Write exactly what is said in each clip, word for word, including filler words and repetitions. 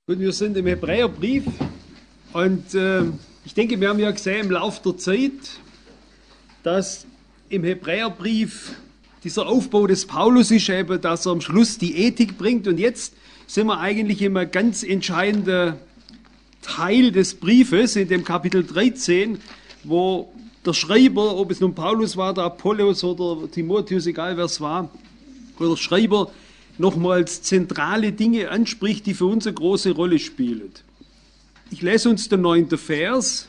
Gut, wir sind im Hebräerbrief und äh, ich denke, wir haben ja gesehen im Laufe der Zeit, dass im Hebräerbrief dieser Aufbau des Paulus ist eben, dass er am Schluss die Ethik bringt, und jetzt sind wir eigentlich in einem ganz entscheidenden Teil des Briefes, in dem Kapitel dreizehn, wo der Schreiber, ob es nun Paulus war, der Apollos oder Timotheus, egal wer es war, wo der Schreiber nochmals zentrale Dinge anspricht, die für uns eine große Rolle spielen. Ich lese uns den neunten Vers.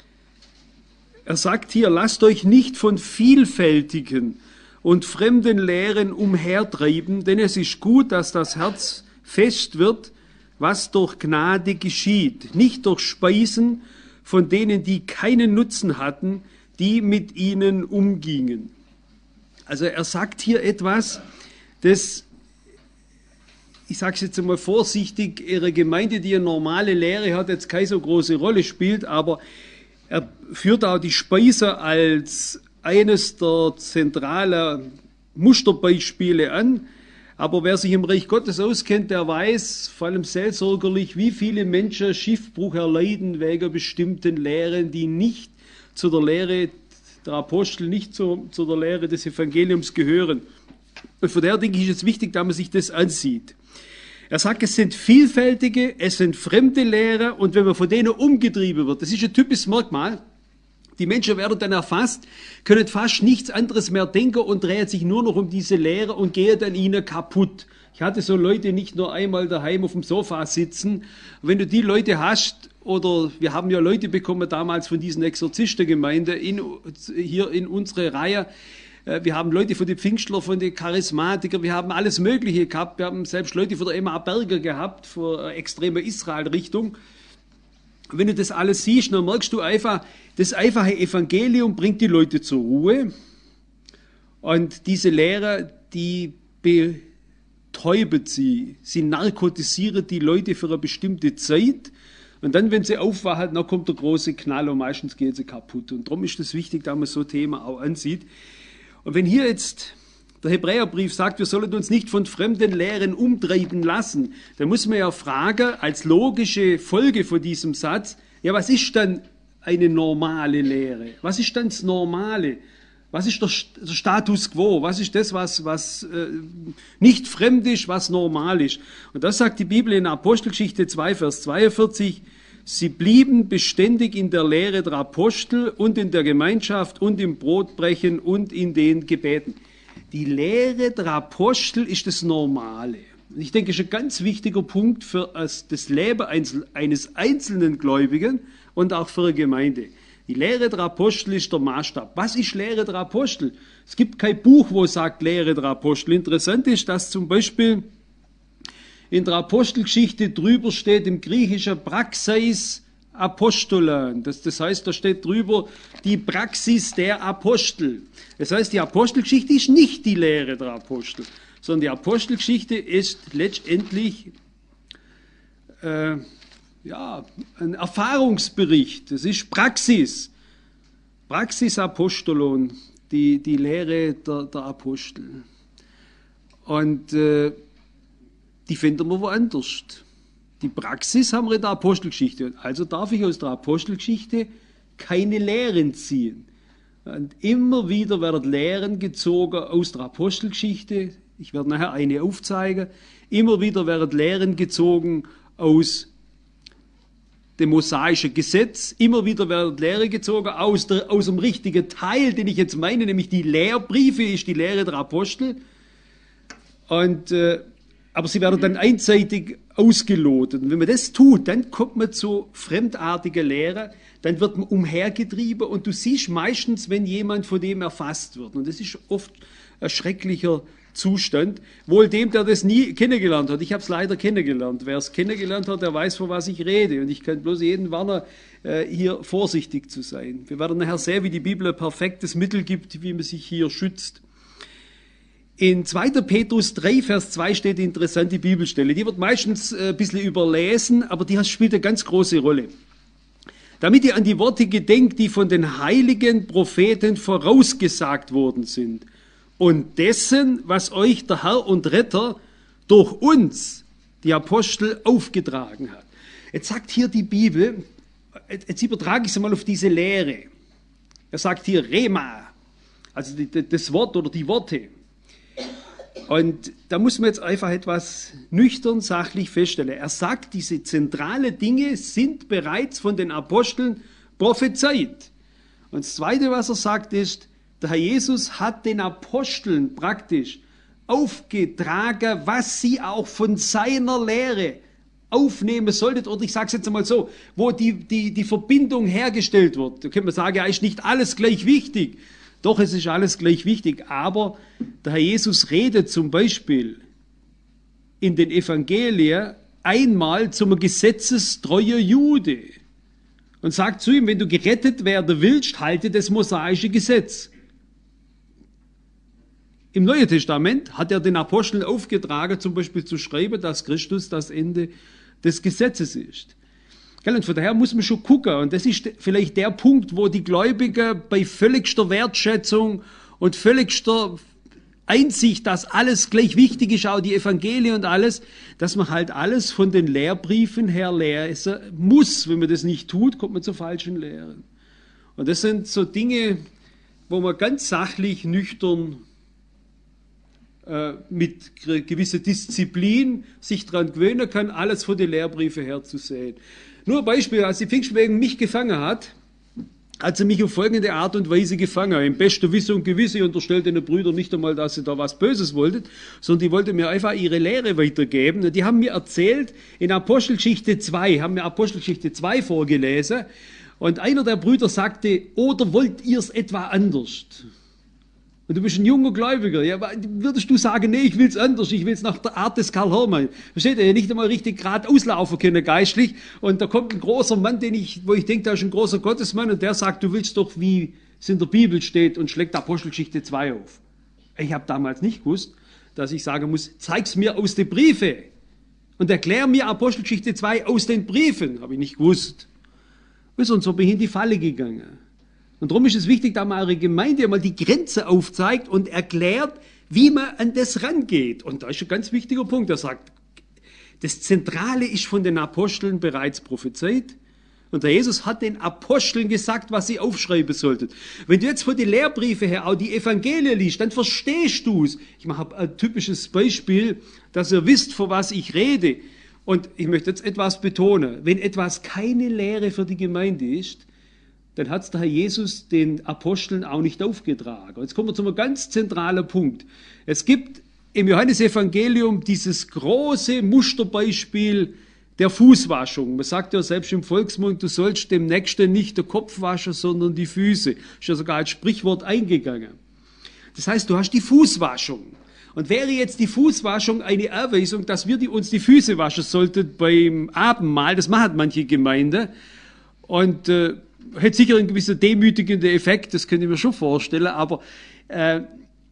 Er sagt hier: Lasst euch nicht von vielfältigen und fremden Lehren umhertreiben, denn es ist gut, dass das Herz fest wird, was durch Gnade geschieht, nicht durch Speisen von denen, die keinen Nutzen hatten, die mit ihnen umgingen. Also er sagt hier etwas, das, ich sage es jetzt einmal vorsichtig, ihre Gemeinde, die eine normale Lehre hat, jetzt keine so große Rolle spielt, aber er führt auch die Speise als eines der zentralen Musterbeispiele an. Aber wer sich im Reich Gottes auskennt, der weiß, vor allem seelsorgerlich, wie viele Menschen Schiffbruch erleiden wegen bestimmten Lehren, die nicht zu der Lehre der Apostel, nicht zu, zu der Lehre des Evangeliums gehören. Und von daher denke ich, ist es wichtig, dass man sich das ansieht. Er sagt, es sind vielfältige, es sind fremde Lehrer, und wenn man von denen umgetrieben wird, das ist ein typisches Merkmal, die Menschen werden dann erfasst, können fast nichts anderes mehr denken und drehen sich nur noch um diese Lehre und gehen an ihnen kaputt. Ich hatte so Leute nicht nur einmal daheim auf dem Sofa sitzen. Wenn du die Leute hast, oder wir haben ja Leute bekommen damals von diesen Exorzistengemeinden in, hier in unsere Reihe, wir haben Leute von den Pfingstler, von den Charismatikern, wir haben alles Mögliche gehabt. Wir haben selbst Leute von der M A Berger gehabt, von extremer Israel-Richtung. Wenn du das alles siehst, dann merkst du einfach, das einfache Evangelium bringt die Leute zur Ruhe. Und diese Lehrer, die betäuben sie, sie narkotisieren die Leute für eine bestimmte Zeit. Und dann, wenn sie aufwachen, dann kommt der große Knall und meistens geht sie kaputt. Und darum ist es wichtig, dass man so Themen auch ansieht. Und wenn hier jetzt der Hebräerbrief sagt, wir sollen uns nicht von fremden Lehren umtreiben lassen, dann muss man ja fragen, als logische Folge von diesem Satz, ja, was ist dann eine normale Lehre? Was ist dann das Normale? Was ist der Status quo? Was ist das, was, was äh, nicht fremd ist, was normal ist? Und das sagt die Bibel in Apostelgeschichte zwei, Vers zweiundvierzig, sie blieben beständig in der Lehre der Apostel und in der Gemeinschaft und im Brotbrechen und in den Gebeten. Die Lehre der Apostel ist das Normale. Und ich denke, das ist ein ganz wichtiger Punkt für das Leben eines einzelnen Gläubigen und auch für eine Gemeinde. Die Lehre der Apostel ist der Maßstab. Was ist Lehre der Apostel? Es gibt kein Buch, wo es sagt Lehre der Apostel. Interessant ist, dass zum Beispiel in der Apostelgeschichte drüber steht im Griechischen Praxeis Apostolan. Das, das heißt, da steht drüber die Praxis der Apostel. Das heißt, die Apostelgeschichte ist nicht die Lehre der Apostel, sondern die Apostelgeschichte ist letztendlich äh, ja, ein Erfahrungsbericht. Das ist Praxis. Praxis Apostolon, die, die Lehre der, der Apostel. Und äh, die finden wir woanders. Die Praxis haben wir in der Apostelgeschichte. Also darf ich aus der Apostelgeschichte keine Lehren ziehen. Und immer wieder werden Lehren gezogen aus der Apostelgeschichte. Ich werde nachher eine aufzeigen. Immer wieder werden Lehren gezogen aus dem mosaischen Gesetz. Immer wieder werden Lehren gezogen aus, der, aus dem richtigen Teil, den ich jetzt meine, nämlich die Lehrbriefe, ist die Lehre der Apostel. Und äh, aber sie werden dann einseitig ausgelotet. Und wenn man das tut, dann kommt man zu fremdartigen Lehren, dann wird man umhergetrieben und du siehst meistens, wenn jemand von dem erfasst wird. Und das ist oft ein schrecklicher Zustand. Wohl dem, der das nie kennengelernt hat. Ich habe es leider kennengelernt. Wer es kennengelernt hat, der weiß, von was ich rede. Und ich kann bloß jeden warnen, hier vorsichtig zu sein. Wir werden nachher sehen, wie die Bibel ein perfektes Mittel gibt, wie man sich hier schützt. In zweiter Petrus drei, Vers zwei steht die interessante Bibelstelle. Die wird meistens ein bisschen überlesen, aber die spielt eine ganz große Rolle. Damit ihr an die Worte gedenkt, die von den heiligen Propheten vorausgesagt worden sind und dessen, was euch der Herr und Retter durch uns, die Apostel, aufgetragen hat. Jetzt sagt hier die Bibel, jetzt übertrage ich es mal auf diese Lehre. Er sagt hier Rema, also das Wort oder die Worte. Und da muss man jetzt einfach etwas nüchtern, sachlich feststellen. Er sagt, diese zentralen Dinge sind bereits von den Aposteln prophezeit. Und das Zweite, was er sagt, ist, der Herr Jesus hat den Aposteln praktisch aufgetragen, was sie auch von seiner Lehre aufnehmen solltet, oder ich sage es jetzt einmal so, wo die, die, die Verbindung hergestellt wird. Da könnte man sagen, ja, ist nicht alles gleich wichtig. Doch, es ist alles gleich wichtig, aber der Herr Jesus redet zum Beispiel in den Evangelien einmal zum gesetzestreuen Jude und sagt zu ihm, wenn du gerettet werden willst, halte das mosaische Gesetz. Im Neuen Testament hat er den Aposteln aufgetragen, zum Beispiel zu schreiben, dass Christus das Ende des Gesetzes ist. Und von daher muss man schon gucken, und das ist vielleicht der Punkt, wo die Gläubigen bei völligster Wertschätzung und völligster Einsicht, dass alles gleich wichtig ist, auch die Evangelien und alles, dass man halt alles von den Lehrbriefen her lesen muss. Wenn man das nicht tut, kommt man zur falschen Lehre. Und das sind so Dinge, wo man ganz sachlich, nüchtern mit gewisser Disziplin sich daran gewöhnen kann, alles von den Lehrbriefen her zu sehen. Nur ein Beispiel, als die Pfingstbewegung mich gefangen hat, hat sie mich auf folgende Art und Weise gefangen. Im besten Wissen und Gewissen unterstellte den Brüdern nicht einmal, dass sie da was Böses wollten, sondern die wollten mir einfach ihre Lehre weitergeben. Und die haben mir erzählt, in Apostelgeschichte zwei, haben mir Apostelgeschichte zwei vorgelesen, und einer der Brüder sagte, oder wollt ihr es etwa anders? Und du bist ein junger Gläubiger, ja, würdest du sagen, nee, ich will es anders, ich will es nach der Art des Karl Hermann. Versteht ihr, nicht einmal richtig gerade auslaufen können geistlich, und da kommt ein großer Mann, den ich, wo ich denke, da ist ein großer Gottesmann, und der sagt, du willst doch, wie es in der Bibel steht, und schlägt Apostelgeschichte zwei auf. Ich habe damals nicht gewusst, dass ich sagen muss, zeig's mir aus den Briefen und erklär mir Apostelgeschichte zwei aus den Briefen. Habe ich nicht gewusst. Und so bin ich in die Falle gegangen. Und darum ist es wichtig, dass man eure Gemeinde mal die Grenze aufzeigt und erklärt, wie man an das rangeht. Und da ist ein ganz wichtiger Punkt. Er sagt, das Zentrale ist von den Aposteln bereits prophezeit. Und der Jesus hat den Aposteln gesagt, was sie aufschreiben sollten. Wenn du jetzt von den Lehrbriefen her auch die Evangelien liest, dann verstehst du es. Ich mache ein typisches Beispiel, dass ihr wisst, vor was ich rede. Und ich möchte jetzt etwas betonen. Wenn etwas keine Lehre für die Gemeinde ist, dann hat es der Herr Jesus den Aposteln auch nicht aufgetragen. Jetzt kommen wir zu einem ganz zentralen Punkt. Es gibt im Johannesevangelium dieses große Musterbeispiel der Fußwaschung. Man sagt ja selbst im Volksmund, du sollst dem Nächsten nicht den Kopf waschen, sondern die Füße. Ist ja sogar als Sprichwort eingegangen. Das heißt, du hast die Fußwaschung. Und wäre jetzt die Fußwaschung eine Erweisung, dass wir die, uns die Füße waschen sollten beim Abendmahl, das machen manche Gemeinden, und äh, hätte sicher einen gewissen demütigenden Effekt, das könnte ich mir schon vorstellen, aber äh,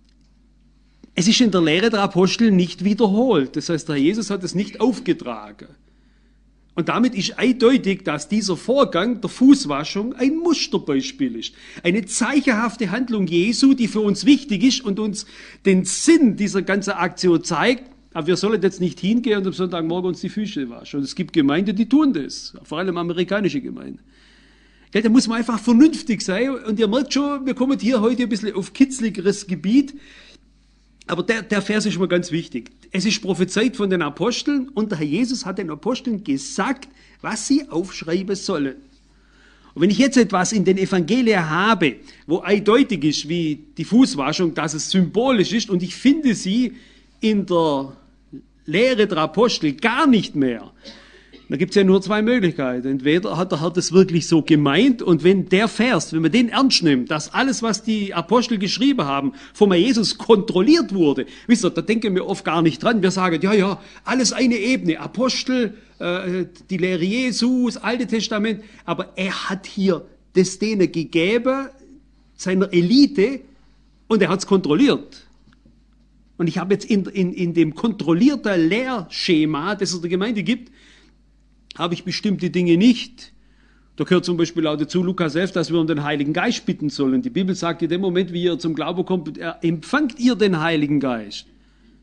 es ist in der Lehre der Apostel nicht wiederholt. Das heißt, der Herr Jesus hat es nicht aufgetragen. Und damit ist eindeutig, dass dieser Vorgang der Fußwaschung ein Musterbeispiel ist. Eine zeichenhafte Handlung Jesu, die für uns wichtig ist und uns den Sinn dieser ganzen Aktion zeigt. Aber wir sollen jetzt nicht hingehen und am Sonntagmorgen uns die Füße waschen. Und es gibt Gemeinden, die tun das, vor allem amerikanische Gemeinden. Ja, da muss man einfach vernünftig sein. Und ihr merkt schon, wir kommen hier heute ein bisschen auf kitzligeres Gebiet. Aber der, der Vers ist mal ganz wichtig. Es ist prophezeit von den Aposteln, und der Herr Jesus hat den Aposteln gesagt, was sie aufschreiben sollen. Und wenn ich jetzt etwas in den Evangelien habe, wo eindeutig ist, wie die Fußwaschung, dass es symbolisch ist, und ich finde sie in der Lehre der Apostel gar nicht mehr, da gibt es ja nur zwei Möglichkeiten. Entweder hat der Herr das wirklich so gemeint, und wenn der Vers, wenn man den ernst nimmt, dass alles, was die Apostel geschrieben haben, vom Herrn Jesus kontrolliert wurde, wisst ihr, da denken wir oft gar nicht dran. Wir sagen, ja, ja, alles eine Ebene, Apostel, äh, die Lehre Jesu, das Alte Testament, aber er hat hier das denen gegeben, seiner Elite, und er hat es kontrolliert. Und ich habe jetzt in, in, in dem kontrollierten Lehrschema, das es der Gemeinde gibt, habe ich bestimmte Dinge nicht. Da gehört zum Beispiel auch dazu, Lukas elf, dass wir um den Heiligen Geist bitten sollen. Die Bibel sagt, in dem Moment, wie ihr zum Glauben kommt, empfangt ihr den Heiligen Geist.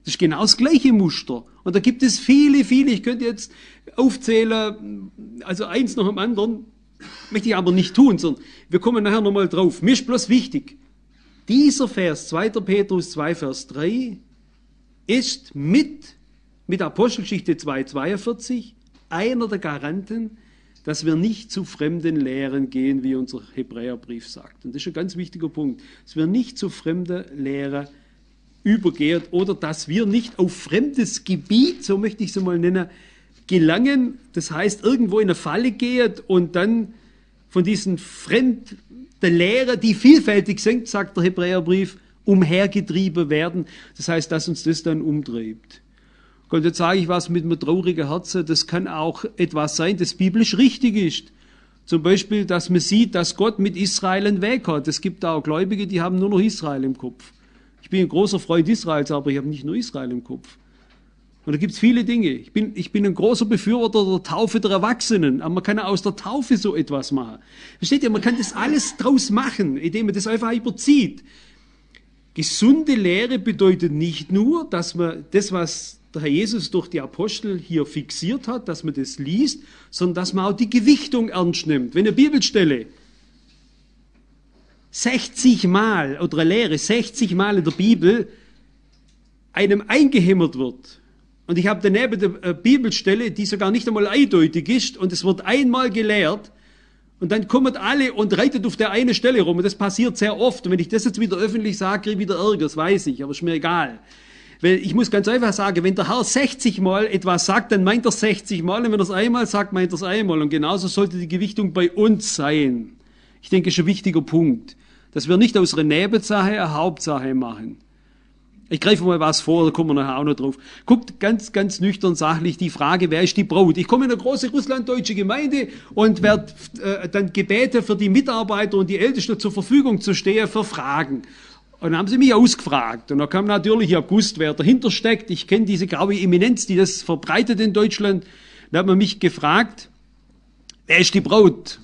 Das ist genau das gleiche Muster. Und da gibt es viele, viele, ich könnte jetzt aufzählen, also eins nach dem anderen, möchte ich aber nicht tun, sondern wir kommen nachher nochmal drauf. Mir ist bloß wichtig, dieser Vers, zweiter Petrus zwei, Vers drei, ist mit, mit Apostelgeschichte zwei, zweiundvierzig einer der Garanten, dass wir nicht zu fremden Lehren gehen, wie unser Hebräerbrief sagt. Und das ist ein ganz wichtiger Punkt, dass wir nicht zu fremder Lehre übergehen oder dass wir nicht auf fremdes Gebiet, so möchte ich es mal nennen, gelangen, das heißt irgendwo in eine Falle gehen und dann von diesen fremden Lehren, die vielfältig sind, sagt der Hebräerbrief, umhergetrieben werden. Das heißt, dass uns das dann umtreibt. Und jetzt sage ich was mit einem traurigen Herzen, das kann auch etwas sein, das biblisch richtig ist. Zum Beispiel, dass man sieht, dass Gott mit Israel einen Weg hat. Es gibt auch Gläubige, die haben nur noch Israel im Kopf. Ich bin ein großer Freund Israels, aber ich habe nicht nur Israel im Kopf. Und da gibt es viele Dinge. Ich bin, ich bin ein großer Befürworter der Taufe der Erwachsenen, aber man kann aus der Taufe so etwas machen. Versteht ihr, man kann das alles draus machen, indem man das einfach überzieht. Gesunde Lehre bedeutet nicht nur, dass man das, was der Herr Jesus durch die Apostel hier fixiert hat, dass man das liest, sondern dass man auch die Gewichtung ernst nimmt. Wenn eine Bibelstelle sechzig Mal oder eine Lehre sechzig Mal in der Bibel einem eingehämmert wird, und ich habe daneben eine Bibelstelle, die sogar nicht einmal eindeutig ist, und es wird einmal gelehrt, und dann kommen alle und reitet auf der eine Stelle rum, und das passiert sehr oft, und wenn ich das jetzt wieder öffentlich sage, kriege ich wieder Ärger, das weiß ich, aber ist mir egal. Weil ich muss ganz einfach sagen, wenn der Herr sechzig Mal etwas sagt, dann meint er sechzig Mal, und wenn er es einmal sagt, meint er es einmal, und genauso sollte die Gewichtung bei uns sein. Ich denke, das ist ein wichtiger Punkt, dass wir nicht aus einer Nebensache eine Hauptsache machen. Ich greife mal was vor, da kommen wir nachher auch noch drauf. Guckt ganz, ganz nüchtern sachlich die Frage, wer ist die Braut? Ich komme in eine große russlanddeutsche Gemeinde und werde äh, dann gebeten, für die Mitarbeiter und die Ältesten zur Verfügung zu stehen für Fragen. Und dann haben sie mich ausgefragt. Und da kam natürlich, ich habe gewusst, wer dahinter steckt. Ich kenne diese graue Eminenz, die das verbreitet in Deutschland. Dann hat man mich gefragt, wer ist die Braut?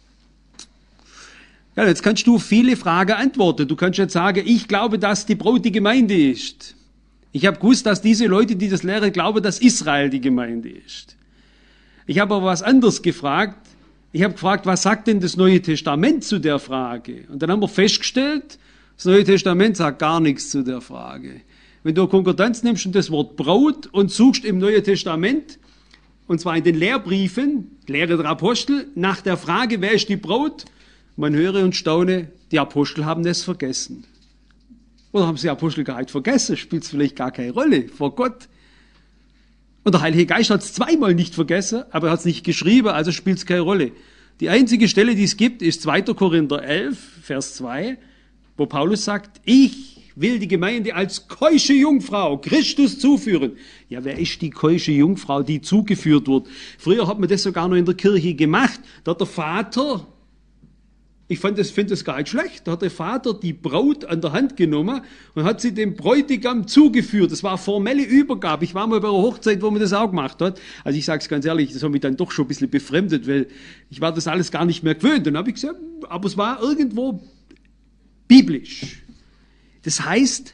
Ja, jetzt kannst du viele Fragen antworten. Du kannst jetzt sagen, ich glaube, dass die Braut die Gemeinde ist. Ich habe gewusst, dass diese Leute, die das lehren, glauben, dass Israel die Gemeinde ist. Ich habe aber was anderes gefragt. Ich habe gefragt, was sagt denn das Neue Testament zu der Frage? Und dann haben wir festgestellt, das Neue Testament sagt gar nichts zu der Frage. Wenn du eine Konkordanz nimmst und das Wort Braut und suchst im Neuen Testament, und zwar in den Lehrbriefen, Lehre der Apostel, nach der Frage, wer ist die Braut? Man höre und staune, die Apostel haben es vergessen. Oder haben sie die Apostel gar nicht vergessen? Spielt es vielleicht gar keine Rolle vor Gott. Und der Heilige Geist hat es zweimal nicht vergessen, aber er hat es nicht geschrieben, also spielt es keine Rolle. Die einzige Stelle, die es gibt, ist zweiter Korinther elf, Vers zwei, wo Paulus sagt, ich will die Gemeinde als keusche Jungfrau Christus zuführen. Ja, wer ist die keusche Jungfrau, die zugeführt wird? Früher hat man das sogar noch in der Kirche gemacht. Da hat der Vater, ich finde das, find das gar nicht schlecht, da hat der Vater die Braut an der Hand genommen und hat sie dem Bräutigam zugeführt. Das war eine formelle Übergabe. Ich war mal bei einer Hochzeit, wo man das auch gemacht hat. Also ich sage es ganz ehrlich, das hat mich dann doch schon ein bisschen befremdet, weil ich war das alles gar nicht mehr gewöhnt. Dann habe ich gesagt, aber es war irgendwo biblisch. Das heißt,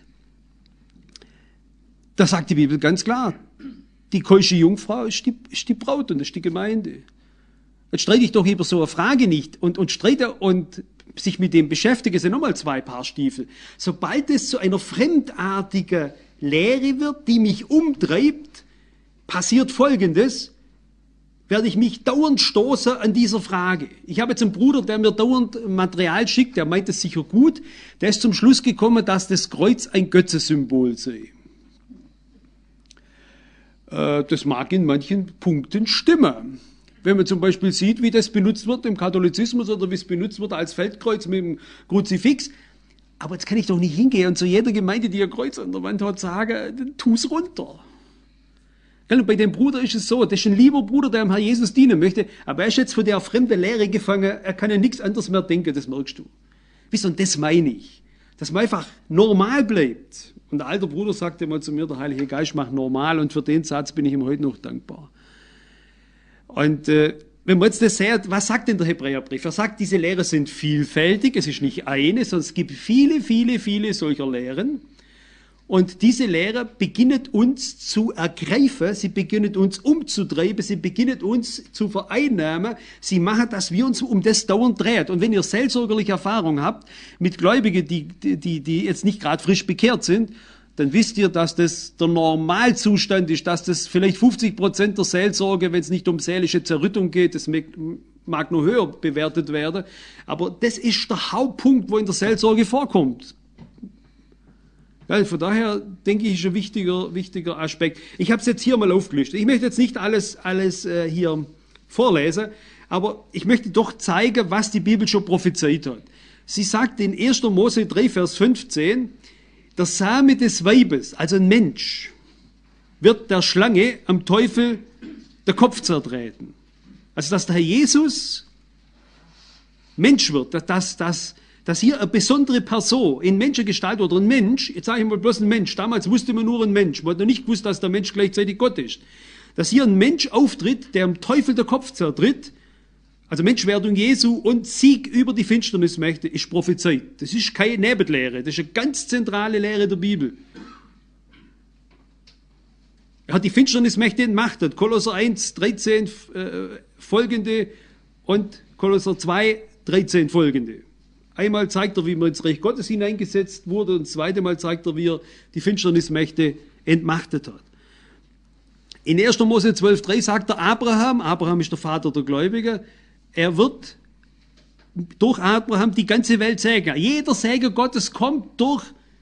da sagt die Bibel ganz klar, die keusche Jungfrau ist die, ist die Braut und das ist die Gemeinde. Jetzt streite ich doch über so eine Frage nicht und, und streite und sich mit dem beschäftige, sind nochmal zwei Paar Stiefel. Sobald es zu einer fremdartigen Lehre wird, die mich umtreibt, passiert Folgendes, werde ich mich dauernd stoßen an dieser Frage. Ich habe jetzt einen Bruder, der mir dauernd Material schickt, der meint es sicher gut, der ist zum Schluss gekommen, dass das Kreuz ein Götzensymbol sei. Äh, das mag in manchen Punkten stimmen. Wenn man zum Beispiel sieht, wie das benutzt wird im Katholizismus oder wie es benutzt wird als Feldkreuz mit dem Kruzifix. Aber jetzt kann ich doch nicht hingehen und zu jeder Gemeinde, die ein Kreuz an der Wand hat, sagen, tu's runter. Und bei dem Bruder ist es so, das ist ein lieber Bruder, der dem Herr Jesus dienen möchte, aber er ist jetzt von der fremden Lehre gefangen, er kann ja nichts anderes mehr denken, das merkst du. Wisst ihr, und das meine ich, dass man einfach normal bleibt. Und der alte Bruder sagte mal zu mir, der Heilige Geist macht normal, und für den Satz bin ich ihm heute noch dankbar. Und äh, wenn man jetzt das sieht, was sagt denn der Hebräerbrief? Er sagt, diese Lehren sind vielfältig, es ist nicht eine, sondern es gibt viele, viele, viele solcher Lehren. Und diese Lehre beginnt uns zu ergreifen, sie beginnt uns umzutreiben, sie beginnt uns zu vereinnahmen. Sie machen, dass wir uns um das dauernd drehen. Und wenn ihr seelsorgerliche Erfahrung habt mit Gläubigen, die, die, die jetzt nicht gerade frisch bekehrt sind, dann wisst ihr, dass das der Normalzustand ist, dass das vielleicht fünfzig Prozent der Seelsorge, wenn es nicht um seelische Zerrüttung geht, das mag nur höher bewertet werden, aber das ist der Hauptpunkt, wo in der Seelsorge vorkommt. Ja, von daher denke ich, ist ein wichtiger, wichtiger Aspekt. Ich habe es jetzt hier mal aufgelistet. Ich möchte jetzt nicht alles, alles äh, hier vorlesen, aber ich möchte doch zeigen, was die Bibel schon prophezeit hat. Sie sagt in erster Mose drei, Vers fünfzehn, der Same des Weibes, also ein Mensch, wird der Schlange am Teufel der Kopf zertreten. Also dass der Herr Jesus Mensch wird, dass, dass, dass hier eine besondere Person in Menschengestalt oder ein Mensch, jetzt sage ich mal bloß ein Mensch, damals wusste man nur ein Mensch, man hat noch nicht gewusst, dass der Mensch gleichzeitig Gott ist, dass hier ein Mensch auftritt, der am Teufel der Kopf zertritt, also Menschwerdung Jesu und Sieg über die Finsternismächte ist prophezeit. Das ist keine Nebenlehre, das ist eine ganz zentrale Lehre der Bibel. Er hat die Finsternismächte entmachtet, Kolosser eins, dreizehn äh, folgende und Kolosser zwei, dreizehn folgende. Einmal zeigt er, wie man ins Reich Gottes hineingesetzt wurde und das zweite Mal zeigt er, wie er die Finsternismächte entmachtet hat. In erster Mose zwölf, drei sagt er Abraham, Abraham ist der Vater der Gläubigen, er wird durch Abraham die ganze Welt segnen. Jeder Segen Gottes kommt durch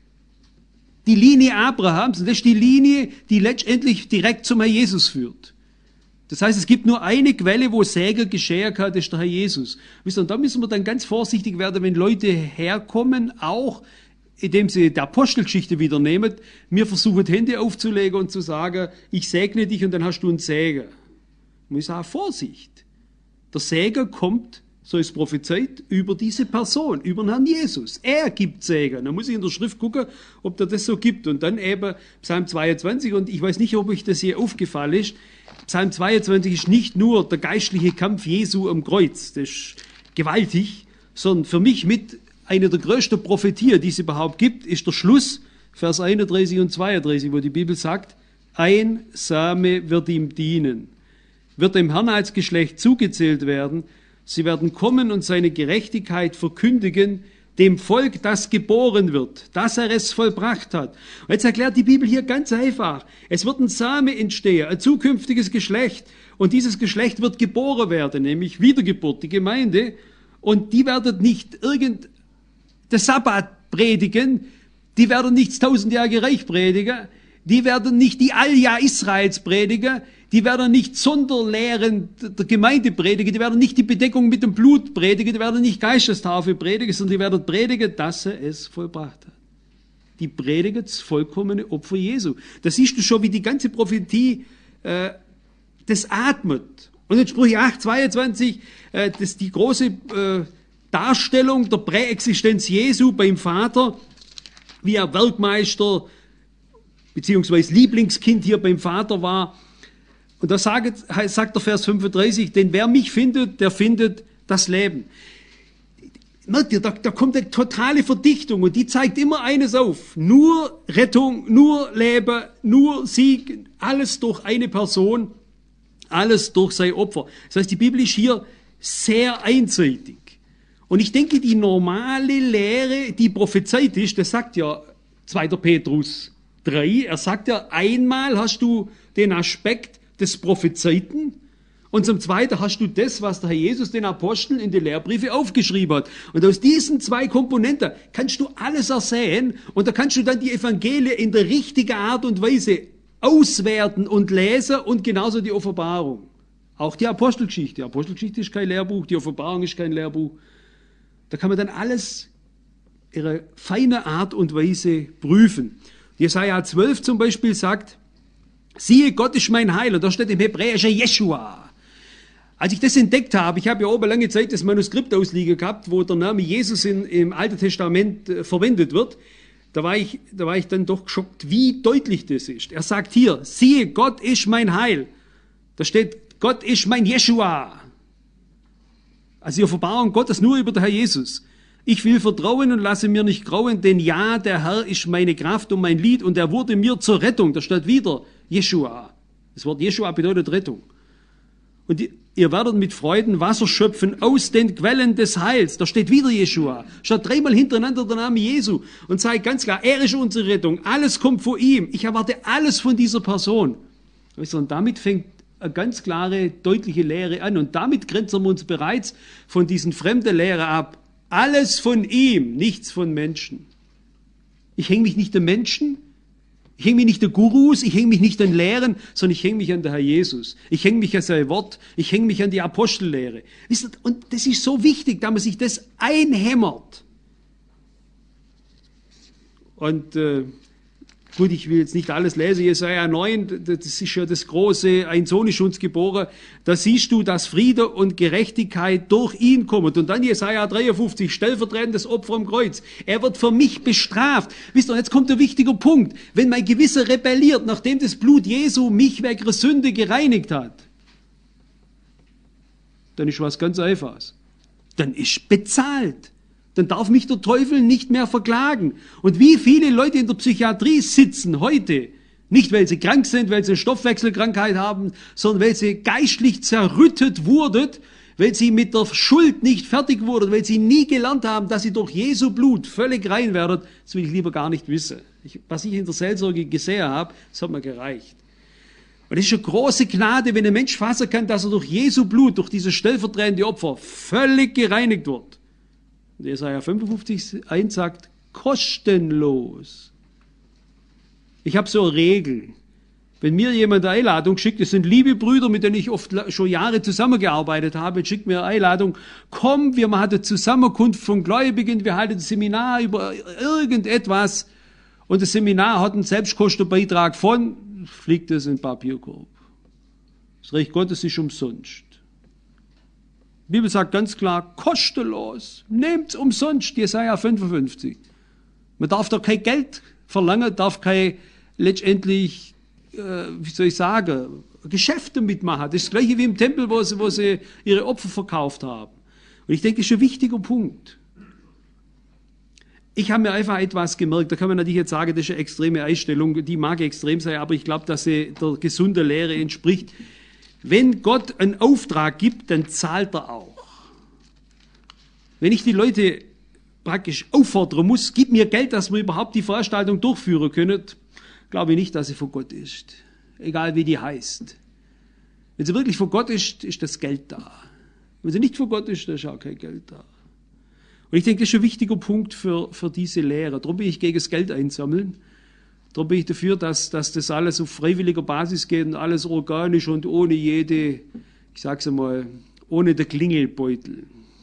die Linie Abrahams und das ist die Linie, die letztendlich direkt zum Herr Jesus führt. Das heißt, es gibt nur eine Quelle, wo Segen geschehen kann, das ist der Herr Jesus. Und da müssen wir dann ganz vorsichtig werden, wenn Leute herkommen, auch indem sie die Apostelgeschichte wieder nehmen, mir versuchen, Hände aufzulegen und zu sagen, ich segne dich und dann hast du einen Segen. Und ich sage, Vorsicht. Der Segen kommt, so ist prophezeit, über diese Person, über den Herrn Jesus. Er gibt Segen. Dann muss ich in der Schrift gucken, ob der das so gibt. Und dann eben Psalm zweiundzwanzig, und ich weiß nicht, ob euch das hier aufgefallen ist, Psalm zweiundzwanzig ist nicht nur der geistliche Kampf Jesu am Kreuz, das ist gewaltig, sondern für mich mit einer der größten Prophetien, die es überhaupt gibt, ist der Schluss, Vers einunddreißig und zweiunddreißig, wo die Bibel sagt, ein Same wird ihm dienen, wird dem Herrn als Geschlecht zugezählt werden, sie werden kommen und seine Gerechtigkeit verkündigen, dem Volk, das geboren wird, dass er es vollbracht hat. Und jetzt erklärt die Bibel hier ganz einfach, es wird ein Same entstehen, ein zukünftiges Geschlecht, und dieses Geschlecht wird geboren werden, nämlich Wiedergeburt, die Gemeinde, und die werden nicht irgend das Sabbat predigen, die werden nicht das tausendjährige Reich predigen, die werden nicht die Alja Israels predigen, die werden nicht Sonderlehren der Gemeinde predigen, die werden nicht die Bedeckung mit dem Blut predigen, die werden nicht Geistestaufe predigen, sondern die werden predigen, dass er es vollbracht hat. Die predigen das vollkommene Opfer Jesu. Da siehst du schon, wie die ganze Prophetie äh, das atmet. Und in Sprüche acht, zweiundzwanzig, äh, das ist die große äh, Darstellung der Präexistenz Jesu beim Vater, wie er Werkmeister beziehungsweise Lieblingskind hier beim Vater war. Und da sagt, sagt der Vers fünfunddreißig, denn wer mich findet, der findet das Leben. Merkt ihr, da, da kommt eine totale Verdichtung und die zeigt immer eines auf. Nur Rettung, nur Leben, nur Sieg, alles durch eine Person, alles durch sein Opfer. Das heißt, die Bibel ist hier sehr einseitig. Und ich denke, die normale Lehre, die prophezeit ist, das sagt ja zweiter Petrus drei, er sagt ja, einmal hast du den Aspekt des Prophezeiten und zum Zweiten hast du das, was der Herr Jesus den Aposteln in die Lehrbriefe aufgeschrieben hat. Und aus diesen zwei Komponenten kannst du alles ersehen und da kannst du dann die Evangelien in der richtigen Art und Weise auswerten und lesen und genauso die Offenbarung. Auch die Apostelgeschichte. Die Apostelgeschichte ist kein Lehrbuch, die Offenbarung ist kein Lehrbuch. Da kann man dann alles in ihrer feinen Art und Weise prüfen. Jesaja zwölf zum Beispiel sagt, siehe, Gott ist mein Heiler. Da steht im Hebräischen Jeshua. Als ich das entdeckt habe, ich habe ja oben lange Zeit das Manuskript ausliegen gehabt, wo der Name Jesus in, im Alten Testament äh, verwendet wird, da war, ich, da war ich dann doch geschockt, wie deutlich das ist. Er sagt hier, siehe, Gott ist mein Heil. Da steht, Gott ist mein Jeshua. Also die Offenbarung Gottes nur über den Herr Jesus. Ich will vertrauen und lasse mir nicht grauen, denn ja, der Herr ist meine Kraft und mein Lied und er wurde mir zur Rettung. Da steht wieder Jeschua. Das Wort Jeschua bedeutet Rettung. Und ihr werdet mit Freuden Wasser schöpfen aus den Quellen des Heils. Da steht wieder Jeschua. Steht dreimal hintereinander der Name Jesu und zeigt ganz klar, er ist unsere Rettung. Alles kommt von ihm. Ich erwarte alles von dieser Person. Und damit fängt eine ganz klare, deutliche Lehre an. Und damit grenzen wir uns bereits von diesen fremden Lehre ab. Alles von ihm, nichts von Menschen. Ich hänge mich nicht an Menschen, ich hänge mich nicht an Gurus, ich hänge mich nicht an Lehren, sondern ich hänge mich an den Herr Jesus. Ich hänge mich an sein Wort, ich hänge mich an die Apostellehre. Wisst ihr, und das ist so wichtig, dass man sich das einhämmert. Und äh, gut, ich will jetzt nicht alles lesen, Jesaja neun, das ist ja das große, ein Sohn ist uns geboren, da siehst du, dass Friede und Gerechtigkeit durch ihn kommen. Und dann Jesaja dreiundfünfzig, stellvertretendes Opfer am Kreuz. Er wird für mich bestraft. Wisst ihr, jetzt kommt der wichtige Punkt. Wenn mein Gewissen rebelliert, nachdem das Blut Jesu mich wegen der Sünde gereinigt hat, dann ist was ganz Einfaches. Dann ist bezahlt. Dann darf mich der Teufel nicht mehr verklagen. Und wie viele Leute in der Psychiatrie sitzen heute, nicht weil sie krank sind, weil sie eine Stoffwechselkrankheit haben, sondern weil sie geistlich zerrüttet wurden, weil sie mit der Schuld nicht fertig wurden, weil sie nie gelernt haben, dass sie durch Jesu Blut völlig rein werden. Das will ich lieber gar nicht wissen. Ich, was ich in der Seelsorge gesehen habe, das hat mir gereicht. Und es ist eine große Gnade, wenn ein Mensch fassen kann, dass er durch Jesu Blut, durch dieses stellvertretende Opfer, völlig gereinigt wird. Und Jesaja fünfundfünfzig eins sagt, kostenlos. Ich habe so eine Regel. Wenn mir jemand eine Einladung schickt, das sind liebe Brüder, mit denen ich oft schon Jahre zusammengearbeitet habe, schickt mir eine Einladung, komm, wir machen eine Zusammenkunft von Gläubigen, wir halten ein Seminar über irgendetwas und das Seminar hat einen Selbstkostenbeitrag von, fliegt das in den Papierkorb. Das Reich Gottes ist umsonst. Die Bibel sagt ganz klar, kostenlos, nehmt's umsonst, Jesaja fünfundfünfzig. Man darf da kein Geld verlangen, darf kein letztendlich, äh, wie soll ich sagen, Geschäfte mitmachen. Das ist das Gleiche wie im Tempel, wo sie, wo sie ihre Opfer verkauft haben. Und ich denke, das ist ein wichtiger Punkt. Ich habe mir einfach etwas gemerkt, da kann man natürlich jetzt sagen, das ist eine extreme Einstellung, die mag extrem sein, aber ich glaube, dass sie der gesunden Lehre entspricht. Wenn Gott einen Auftrag gibt, dann zahlt er auch. Wenn ich die Leute praktisch auffordern muss, gib mir Geld, dass wir überhaupt die Veranstaltung durchführen können, glaube ich nicht, dass sie von Gott ist. Egal wie die heißt. Wenn sie wirklich von Gott ist, ist das Geld da. Wenn sie nicht von Gott ist, dann ist auch kein Geld da. Und ich denke, das ist ein wichtiger Punkt für, für diese Lehre. Darum bin ich gegen das Geld einsammeln. Darum bin ich dafür, dass, dass das alles auf freiwilliger Basis geht und alles organisch und ohne jede, ich sag's einmal, ohne den Klingelbeutel.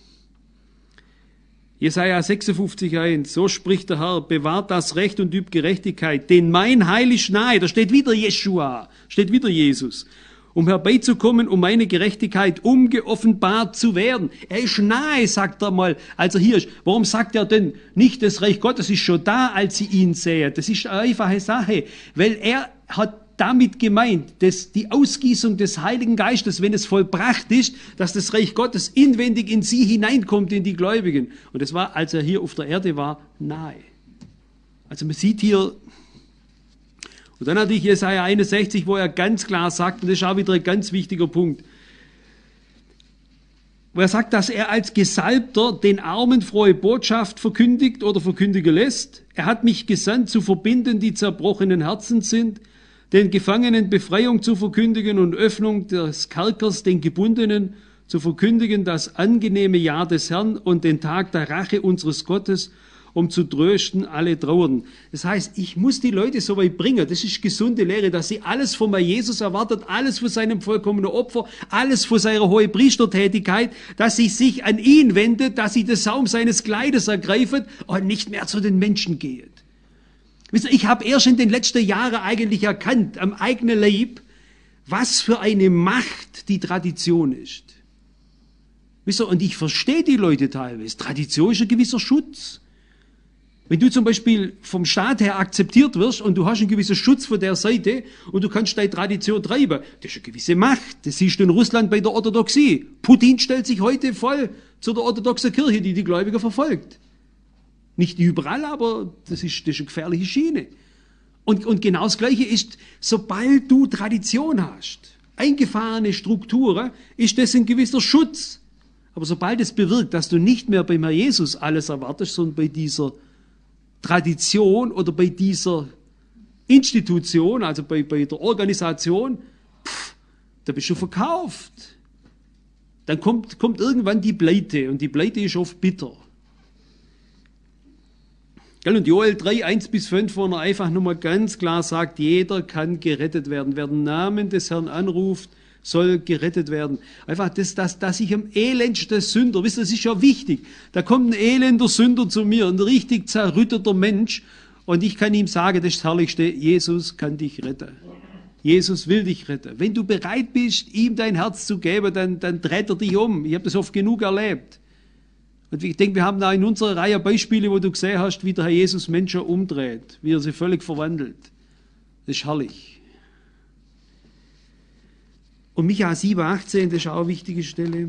Jesaja sechsundfünfzig eins, so spricht der Herr, bewahrt das Recht und übt Gerechtigkeit, denn mein Heil ist nahe, da steht wieder Jeschua, steht wieder Jesus, um herbeizukommen, um meine Gerechtigkeit umgeoffenbart zu werden. Er ist nahe, sagt er mal, als er hier ist. Warum sagt er denn nicht, das Reich Gottes ist schon da, als sie ihn sehen? Das ist eine einfache Sache, weil er hat damit gemeint, dass die Ausgießung des Heiligen Geistes, wenn es vollbracht ist, dass das Reich Gottes inwendig in sie hineinkommt, in die Gläubigen. Und das war, als er hier auf der Erde war, nahe. Also man sieht hier, und dann hatte ich Jesaja einundsechzig, wo er ganz klar sagt, und das ist auch wieder ein ganz wichtiger Punkt, wo er sagt, dass er als Gesalbter den Armen frohe Botschaft verkündigt oder verkündigen lässt. Er hat mich gesandt, zu verbinden, die zerbrochenen Herzen sind, den Gefangenen Befreiung zu verkündigen und Öffnung des Kerkers, den Gebundenen zu verkündigen, das angenehme Jahr des Herrn und den Tag der Rache unseres Gottes, um zu trösten alle Trauernden. Das heißt, ich muss die Leute so weit bringen, das ist gesunde Lehre, dass sie alles von Jesus erwartet, alles von seinem vollkommenen Opfer, alles von seiner Hohepriestertätigkeit, dass sie sich an ihn wendet, dass sie den Saum seines Kleides ergreifen und nicht mehr zu den Menschen geht. Wisst ihr, ich habe erst in den letzten Jahren eigentlich erkannt, am eigenen Leib, was für eine Macht die Tradition ist. Wisst ihr, und ich verstehe die Leute teilweise. Tradition ist ein gewisser Schutz. Wenn du zum Beispiel vom Staat her akzeptiert wirst und du hast einen gewissen Schutz von der Seite und du kannst deine Tradition treiben, das ist eine gewisse Macht. Das siehst du in Russland bei der Orthodoxie. Putin stellt sich heute voll zu der orthodoxen Kirche, die die Gläubiger verfolgt. Nicht überall, aber das ist, das ist eine gefährliche Schiene. Und, und genau das Gleiche ist, sobald du Tradition hast, eingefahrene Strukturen, ist das ein gewisser Schutz. Aber sobald es bewirkt, dass du nicht mehr beim Herrn Jesus alles erwartest, sondern bei dieser Tradition oder bei dieser Institution, also bei, bei der Organisation, pff, da bist du verkauft. Dann kommt, kommt irgendwann die Pleite und die Pleite ist oft bitter. Und Joel drei, eins bis fünf, wo er einfach nochmal ganz klar sagt, jeder kann gerettet werden. Wer den Namen des Herrn anruft, soll gerettet werden. Einfach, das, das, dass ich am elendsten Sünder, wisst ihr, das ist ja wichtig. Da kommt ein elender Sünder zu mir, ein richtig zerrütteter Mensch, und ich kann ihm sagen, das ist das Herrlichste, Jesus kann dich retten. Jesus will dich retten. Wenn du bereit bist, ihm dein Herz zu geben, dann, dann dreht er dich um. Ich habe das oft genug erlebt. Und ich denke, wir haben da in unserer Reihe Beispiele, wo du gesehen hast, wie der Herr Jesus Menschen umdreht, wie er sie völlig verwandelt. Das ist herrlich. Und Micha sieben, achtzehn, das ist auch eine wichtige Stelle.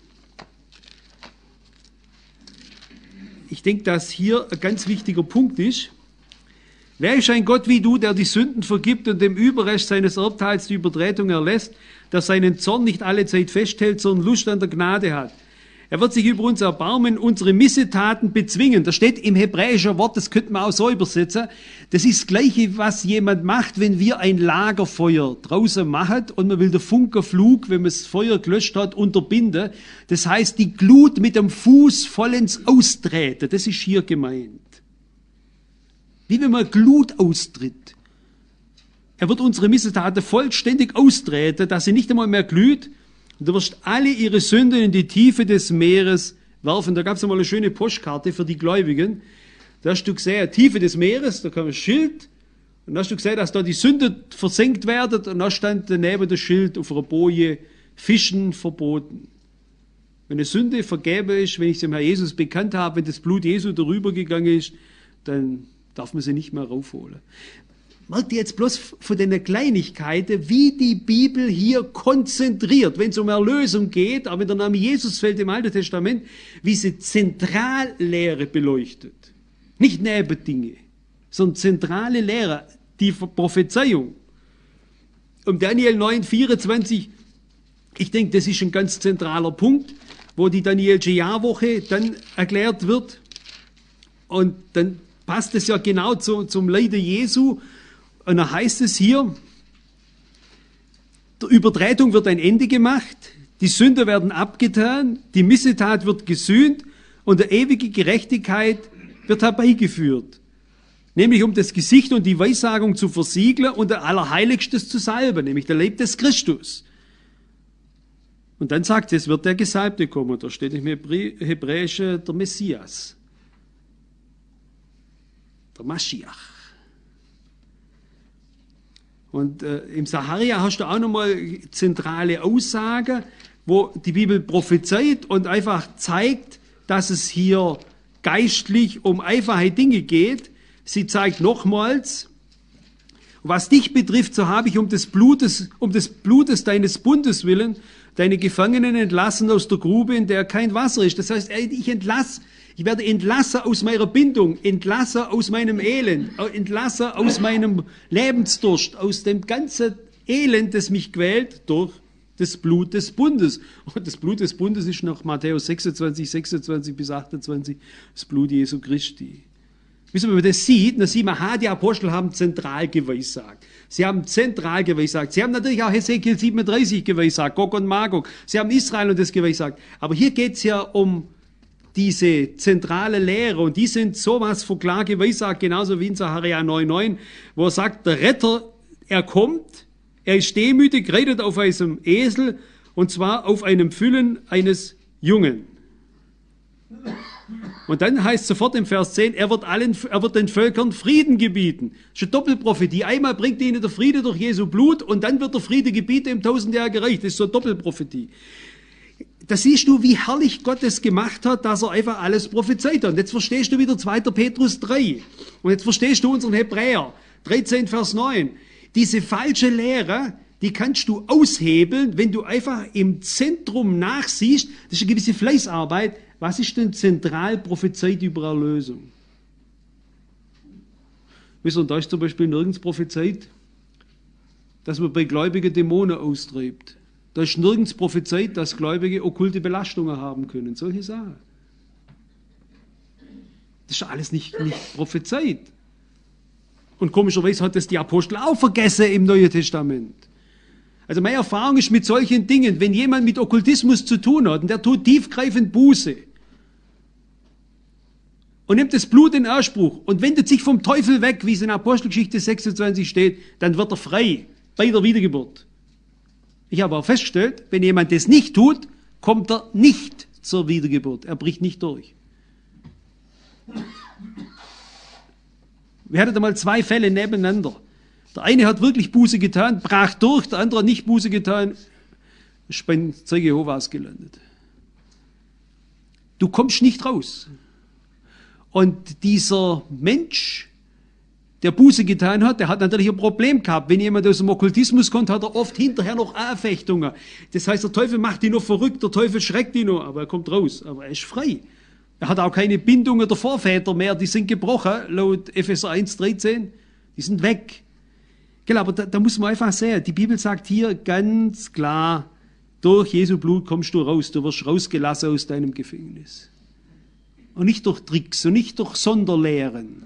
Ich denke, dass hier ein ganz wichtiger Punkt ist. Wer ist ein Gott wie du, der die Sünden vergibt und dem Überrest seines Erbteils die Übertretung erlässt, der seinen Zorn nicht alle Zeit festhält, sondern Lust an der Gnade hat? Er wird sich über uns erbarmen, unsere Missetaten bezwingen. Das steht im hebräischen Wort, das könnte man auch so übersetzen. Das ist das Gleiche, was jemand macht, wenn wir ein Lagerfeuer draußen machen und man will den Funkenflug, wenn man das Feuer gelöscht hat, unterbinden. Das heißt, die Glut mit dem Fuß vollends austreten. Das ist hier gemeint. Wie wenn man Glut austritt. Er wird unsere Missetaten vollständig austreten, dass sie nicht einmal mehr glüht. Und du wirst alle ihre Sünden in die Tiefe des Meeres werfen. Da gab es einmal eine schöne Postkarte für die Gläubigen. Da hast du gesehen, Tiefe des Meeres, da kam ein Schild. Und da hast du gesehen, dass da die Sünden versenkt werden. Und da stand daneben das Schild auf einer Boje, Fischen verboten. Wenn eine Sünde vergeben ist, wenn ich sie dem Herrn Jesus bekannt habe, wenn das Blut Jesu darüber gegangen ist, dann darf man sie nicht mehr raufholen. Merkt ihr jetzt bloß von den Kleinigkeiten, wie die Bibel hier konzentriert, wenn es um Erlösung geht, aber wenn der Name Jesus fällt im Alten Testament, wie sie Zentrallehre beleuchtet. Nicht Nebendinge, sondern zentrale Lehre, die Prophezeiung. Um Daniel neun, vierundzwanzig, ich denke, das ist ein ganz zentraler Punkt, wo die Danielsche Jahrwoche dann erklärt wird. Und dann passt es ja genau zu, zum Leiden Jesu. Und dann heißt es hier, der Übertretung wird ein Ende gemacht, die Sünder werden abgetan, die Missetat wird gesühnt und die ewige Gerechtigkeit wird herbeigeführt. Nämlich um das Gesicht und die Weissagung zu versiegeln und der Allerheiligstes zu salben, nämlich der Leib des Christus. Und dann sagt es, wird der Gesalbte kommen, da steht im Hebräischen der Messias, der Maschiach. Und äh, im Sacharia hast du auch nochmal zentrale Aussagen, wo die Bibel prophezeit und einfach zeigt, dass es hier geistlich um einfache Dinge geht. Sie zeigt nochmals, was dich betrifft, so habe ich um des Blutes, um des Blutes deines Bundes willen deine Gefangenen entlassen aus der Grube, in der kein Wasser ist. Das heißt, ich entlasse Ich werde entlassen aus meiner Bindung, entlassen aus meinem Elend, entlassen aus meinem Lebensdurst, aus dem ganzen Elend, das mich quält, durch das Blut des Bundes. Und das Blut des Bundes ist nach Matthäus sechsundzwanzig, sechsundzwanzig bis achtundzwanzig das Blut Jesu Christi. Wissen wir, wenn man das sieht, dann sieht man, ha, die Apostel haben zentral geweissagt. Sie haben zentral geweissagt. Sie haben natürlich auch Hesekiel siebenunddreißig geweissagt, Gog und Magog. Sie haben Israel und das geweissagt. Aber hier geht es ja um diese zentrale Lehre, und die sind sowas von klar geweissagt, genauso wie in Sacharja neun, neun, wo er sagt, der Retter, er kommt, er ist demütig, reitet auf einem Esel, und zwar auf einem Füllen eines Jungen. Und dann heißt sofort im Vers zehn, er wird, allen, er wird den Völkern Frieden gebieten. Das ist eine Doppelprophetie. Einmal bringt ihnen der Friede durch Jesu Blut, und dann wird der Friede gebieten im tausendjährigen Reich. Das ist so eine Doppelprophetie. Da siehst du, wie herrlich Gott es gemacht hat, dass er einfach alles prophezeit hat. Und jetzt verstehst du wieder zweiter Petrus drei. Und jetzt verstehst du unseren Hebräer dreizehn, Vers neun. Diese falsche Lehre, die kannst du aushebeln, wenn du einfach im Zentrum nachsiehst. Das ist eine gewisse Fleißarbeit. Was ist denn zentral prophezeit über Erlösung? Wisst ihr, da ist zum Beispiel nirgends prophezeit, dass man bei Gläubigen Dämonen austreibt. Da ist nirgends prophezeit, dass Gläubige okkulte Belastungen haben können. Solche Sachen. Das ist alles nicht, nicht prophezeit. Und komischerweise hat das die Apostel auch vergessen im Neuen Testament. Also meine Erfahrung ist mit solchen Dingen, wenn jemand mit Okkultismus zu tun hat und der tut tiefgreifend Buße und nimmt das Blut in Anspruch und wendet sich vom Teufel weg, wie es in Apostelgeschichte sechsundzwanzig steht, dann wird er frei bei der Wiedergeburt. Ich habe auch festgestellt, wenn jemand das nicht tut, kommt er nicht zur Wiedergeburt. Er bricht nicht durch. Wir hatten einmal zwei Fälle nebeneinander. Der eine hat wirklich Buße getan, brach durch, der andere hat nicht Buße getan, ist beim Zeuge Jehovas gelandet. Du kommst nicht raus. Und dieser Mensch, der Buße getan hat, der hat natürlich ein Problem gehabt. Wenn jemand aus dem Okkultismus kommt, hat er oft hinterher noch Anfechtungen. Das heißt, der Teufel macht ihn noch verrückt, der Teufel schreckt ihn noch, aber er kommt raus. Aber er ist frei. Er hat auch keine Bindungen der Vorväter mehr, die sind gebrochen, laut Epheser eins dreizehn. Die sind weg. Genau, aber da, da muss man einfach sehen, die Bibel sagt hier ganz klar, durch Jesu Blut kommst du raus, du wirst rausgelassen aus deinem Gefängnis. Und nicht durch Tricks und nicht durch Sonderlehren.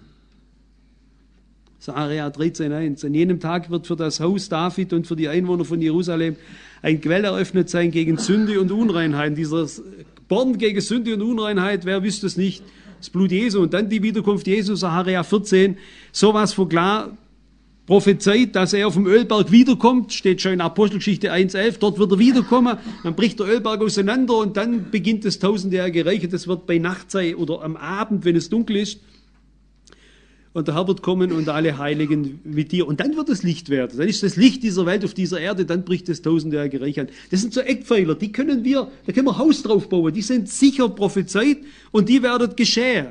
Sacharja dreizehn eins. An jenem Tag wird für das Haus David und für die Einwohner von Jerusalem ein Quell eröffnet sein gegen Sünde und Unreinheit. Dieser Born gegen Sünde und Unreinheit, wer wüsste es nicht? Das Blut Jesu und dann die Wiederkunft Jesu, Sacharja vierzehn. Sowas vor klar prophezeit, dass er auf dem Ölberg wiederkommt, steht schon in Apostelgeschichte eins elf, dort wird er wiederkommen, dann bricht der Ölberg auseinander und dann beginnt das tausendjährige Reich, das wird bei Nacht sein oder am Abend, wenn es dunkel ist. Und der Herr wird kommen und alle Heiligen mit dir. Und dann wird es Licht werden. Dann ist das Licht dieser Welt auf dieser Erde, dann bricht das tausendjährige Reich an. Das sind so Eckpfeiler, die können wir, da können wir Haus drauf bauen. Die sind sicher prophezeit und die werden geschehen.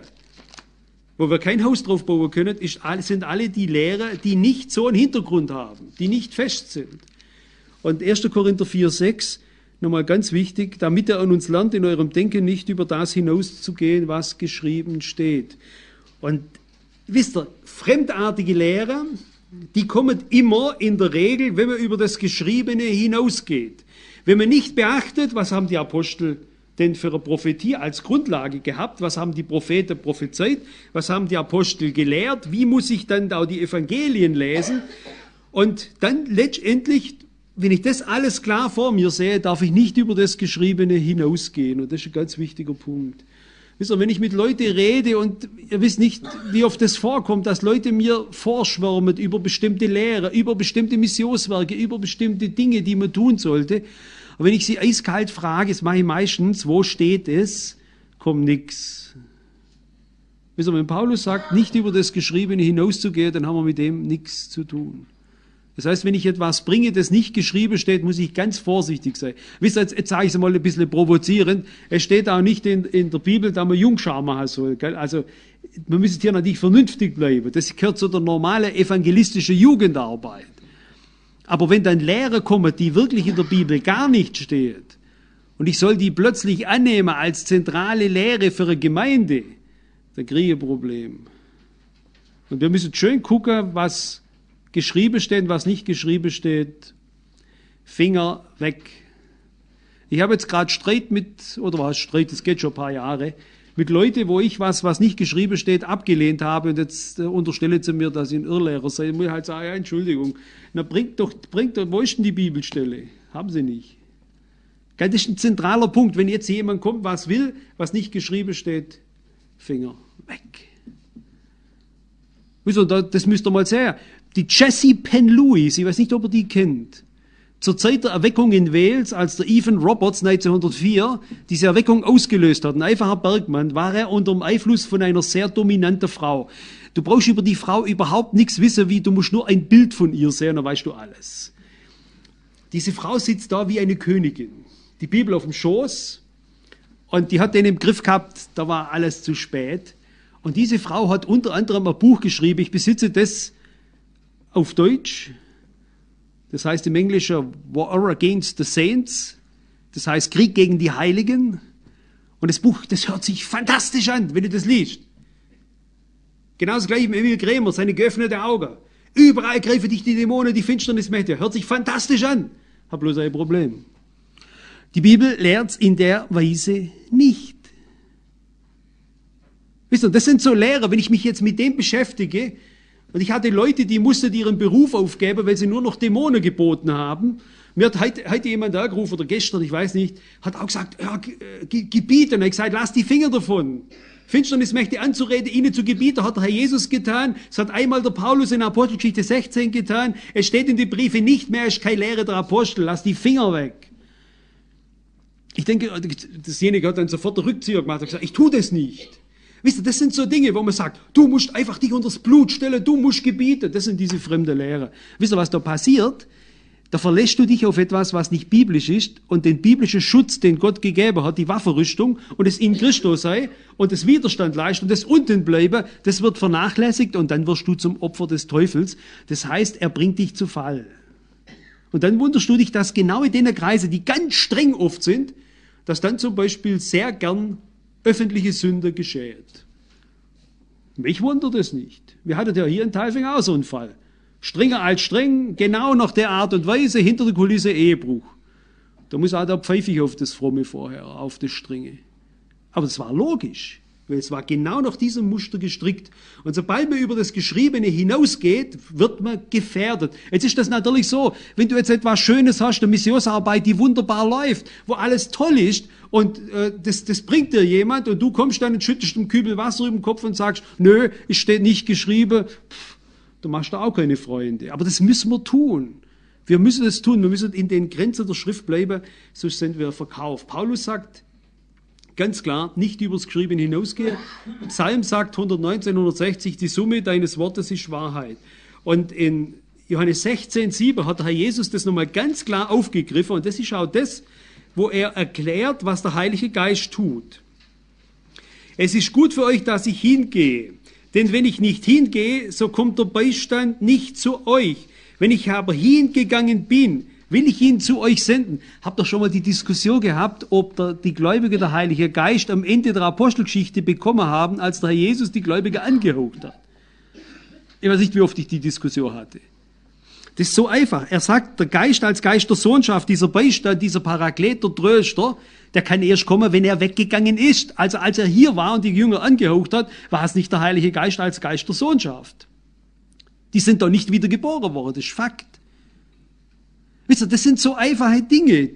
Wo wir kein Haus drauf bauen können, ist, sind alle die Lehrer, die nicht so einen Hintergrund haben, die nicht fest sind. Und erster Korinther vier sechs, nochmal ganz wichtig, damit ihr an uns lernt, in eurem Denken nicht über das hinauszugehen, was geschrieben steht. Und wisst ihr, fremdartige Lehrer, die kommen immer in der Regel, wenn man über das Geschriebene hinausgeht. Wenn man nicht beachtet, was haben die Apostel denn für eine Prophetie als Grundlage gehabt, was haben die Propheten prophezeit, was haben die Apostel gelehrt, wie muss ich dann da die Evangelien lesen und dann letztendlich, wenn ich das alles klar vor mir sehe, darf ich nicht über das Geschriebene hinausgehen und das ist ein ganz wichtiger Punkt. Wisst ihr, wenn ich mit Leuten rede und ihr wisst nicht, wie oft das vorkommt, dass Leute mir vorschwärmen über bestimmte Lehre, über bestimmte Missionswerke, über bestimmte Dinge, die man tun sollte. Und wenn ich sie eiskalt frage, das mache ich meistens, wo steht es, kommt nichts. Wisst ihr, wenn Paulus sagt, nicht über das Geschriebene hinauszugehen, dann haben wir mit dem nichts zu tun. Das heißt, wenn ich etwas bringe, das nicht geschrieben steht, muss ich ganz vorsichtig sein. Wisst ihr, jetzt, jetzt sage ich es mal ein bisschen provozierend, es steht auch nicht in, in der Bibel, dass man Jungschar machen soll. Gell? Also, man müsste hier natürlich vernünftig bleiben. Das gehört zu der normalen evangelistischen Jugendarbeit. Aber wenn dann Lehre kommen, die wirklich in der Bibel gar nicht steht, und ich soll die plötzlich annehmen als zentrale Lehre für eine Gemeinde, dann kriege ich ein Problem. Und wir müssen schön gucken, was geschrieben steht, was nicht geschrieben steht. Finger weg. Ich habe jetzt gerade Streit mit, oder was Streit, das geht schon ein paar Jahre, mit Leuten, wo ich was, was nicht geschrieben steht, abgelehnt habe und jetzt äh, unterstellen sie mir, dass ich ein Irrlehrer sei. Ich muss halt sagen, ja, Entschuldigung. Na, bringt doch, bringt doch, wo ist denn die Bibelstelle? Haben sie nicht. Das ist ein zentraler Punkt. Wenn jetzt jemand kommt, was will, was nicht geschrieben steht, Finger weg. Wieso, das müsst ihr mal sehen. Die Jessie Penn Lewis, ich weiß nicht, ob ihr die kennt, zur Zeit der Erweckung in Wales, als der Evan Roberts neunzehnhundertvier diese Erweckung ausgelöst hat, ein einfacher Bergmann, war er unter dem Einfluss von einer sehr dominanten Frau. Du brauchst über die Frau überhaupt nichts wissen, wie du musst nur ein Bild von ihr sehen, dann weißt du alles. Diese Frau sitzt da wie eine Königin, die Bibel auf dem Schoß und die hat den im Griff gehabt, da war alles zu spät. Und diese Frau hat unter anderem ein Buch geschrieben, ich besitze das auf Deutsch, das heißt im Englischen War Against the Saints, das heißt Krieg gegen die Heiligen. Und das Buch, das hört sich fantastisch an, wenn du das liest. Genauso gleich mit Emil Krämer, seine geöffnete Augen. Überall greifen dich die Dämonen, die Finsternismächte. Hört sich fantastisch an. Hab bloß ein Problem. Die Bibel lehrt es in der Weise nicht. Wisst ihr, das sind so Lehrer, wenn ich mich jetzt mit dem beschäftige, und ich hatte Leute, die mussten ihren Beruf aufgeben, weil sie nur noch Dämonen geboten haben. Mir hat heute, heute jemand angerufen, oder gestern, ich weiß nicht, hat auch gesagt, ja, gebiete. Und ich gesagt, lass die Finger davon. Finsternismächte anzureden, ihnen zu gebieten, hat der Herr Jesus getan. Es hat einmal der Paulus in Apostelgeschichte sechzehn getan. Es steht in den Briefen nicht mehr, es ist keine Lehre der Apostel. Lass die Finger weg. Ich denke, dasjenige hat dann sofort den Rückzieher gemacht und gesagt, ich tue das nicht. Wisst ihr, das sind so Dinge, wo man sagt, du musst einfach dich unter das Blut stellen, du musst gebieten. Das sind diese fremde Lehre. Wisst ihr, was da passiert? Da verlässt du dich auf etwas, was nicht biblisch ist, und den biblischen Schutz, den Gott gegeben hat, die Waffenrüstung und es in Christus sei und das Widerstand leisten und das unten bleiben, das wird vernachlässigt und dann wirst du zum Opfer des Teufels. Das heißt, er bringt dich zu Fall. Und dann wunderst du dich, dass genau in den Kreisen, die ganz streng oft sind, dass dann zum Beispiel sehr gern öffentliche Sünde geschieht. Mich wundert es nicht. Wir hatten ja hier in Tailfing auch so einen Fall. Strenger als streng, genau nach der Art und Weise, hinter der Kulisse Ehebruch. Da muss auch der Pfeifig auf das Fromme vorher, auf das Strenge. Aber das war logisch, weil es war genau nach diesem Muster gestrickt. Und sobald man über das Geschriebene hinausgeht, wird man gefährdet. Jetzt ist das natürlich so, wenn du jetzt etwas Schönes hast, eine Missionsarbeit, die wunderbar läuft, wo alles toll ist, und äh, das, das bringt dir jemand, und du kommst dann und schüttest einen Kübel Wasser über den Kopf und sagst, nö, es steht nicht geschrieben, pff, du machst da auch keine Freunde. Aber das müssen wir tun. Wir müssen das tun. Wir müssen in den Grenzen der Schrift bleiben, sonst sind wir verkauft. Paulus sagt ganz klar, nicht übers Geschriebene hinausgehen. Psalm sagt hundertneunzehn, hundertsechzig, die Summe deines Wortes ist Wahrheit. Und in Johannes sechzehn, sieben hat der Herr Jesus das nochmal ganz klar aufgegriffen. Und das ist auch das, wo er erklärt, was der Heilige Geist tut. Es ist gut für euch, dass ich hingehe. Denn wenn ich nicht hingehe, so kommt der Beistand nicht zu euch. Wenn ich aber hingegangen bin, will ich ihn zu euch senden. Habt ihr schon mal die Diskussion gehabt, ob der, die Gläubigen der Heilige Geist am Ende der Apostelgeschichte bekommen haben, als der Herr Jesus die Gläubigen angehaucht hat? Ich weiß nicht, wie oft ich die Diskussion hatte. Das ist so einfach. Er sagt, der Geist als Geist der Sohnschaft, dieser Beistand, dieser Paraklet, der Tröster, der kann erst kommen, wenn er weggegangen ist. Also als er hier war und die Jünger angehaucht hat, war es nicht der Heilige Geist als Geist der Sohnschaft. Die sind doch nicht wieder geboren worden, das ist Fakt. Wisst ihr, das sind so einfache Dinge.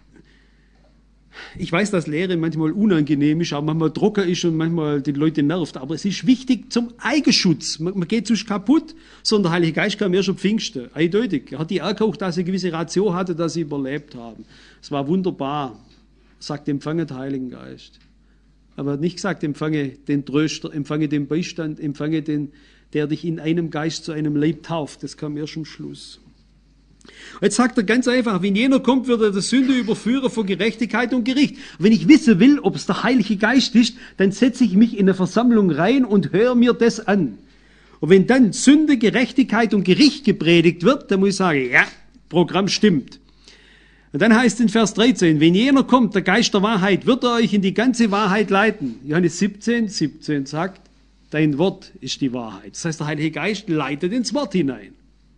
Ich weiß, dass Lehre manchmal unangenehm ist, auch manchmal trocken ist und manchmal die Leute nervt, aber es ist wichtig zum Eigenschutz. Man, man geht sonst kaputt, sondern der Heilige Geist kam erst am Pfingsten, eindeutig. Er hat die angehaucht, dass sie eine gewisse Ratio hatte, dass sie überlebt haben. Es war wunderbar. Sagt, empfange den Heiligen Geist. Aber er hat nicht gesagt, empfange den Tröster, empfange den Beistand, empfange den, der dich in einem Geist zu einem Leib tauft. Das kam erst am Schluss. Und jetzt sagt er ganz einfach, wenn jener kommt, wird er der Sünde überführen von Gerechtigkeit und Gericht. Wenn ich wissen will, ob es der Heilige Geist ist, dann setze ich mich in eine Versammlung rein und höre mir das an. Und wenn dann Sünde, Gerechtigkeit und Gericht gepredigt wird, dann muss ich sagen, ja, Programm stimmt. Und dann heißt es in Vers dreizehn, wenn jener kommt, der Geist der Wahrheit, wird er euch in die ganze Wahrheit leiten. Johannes siebzehn, siebzehn sagt, dein Wort ist die Wahrheit. Das heißt, der Heilige Geist leitet ins Wort hinein.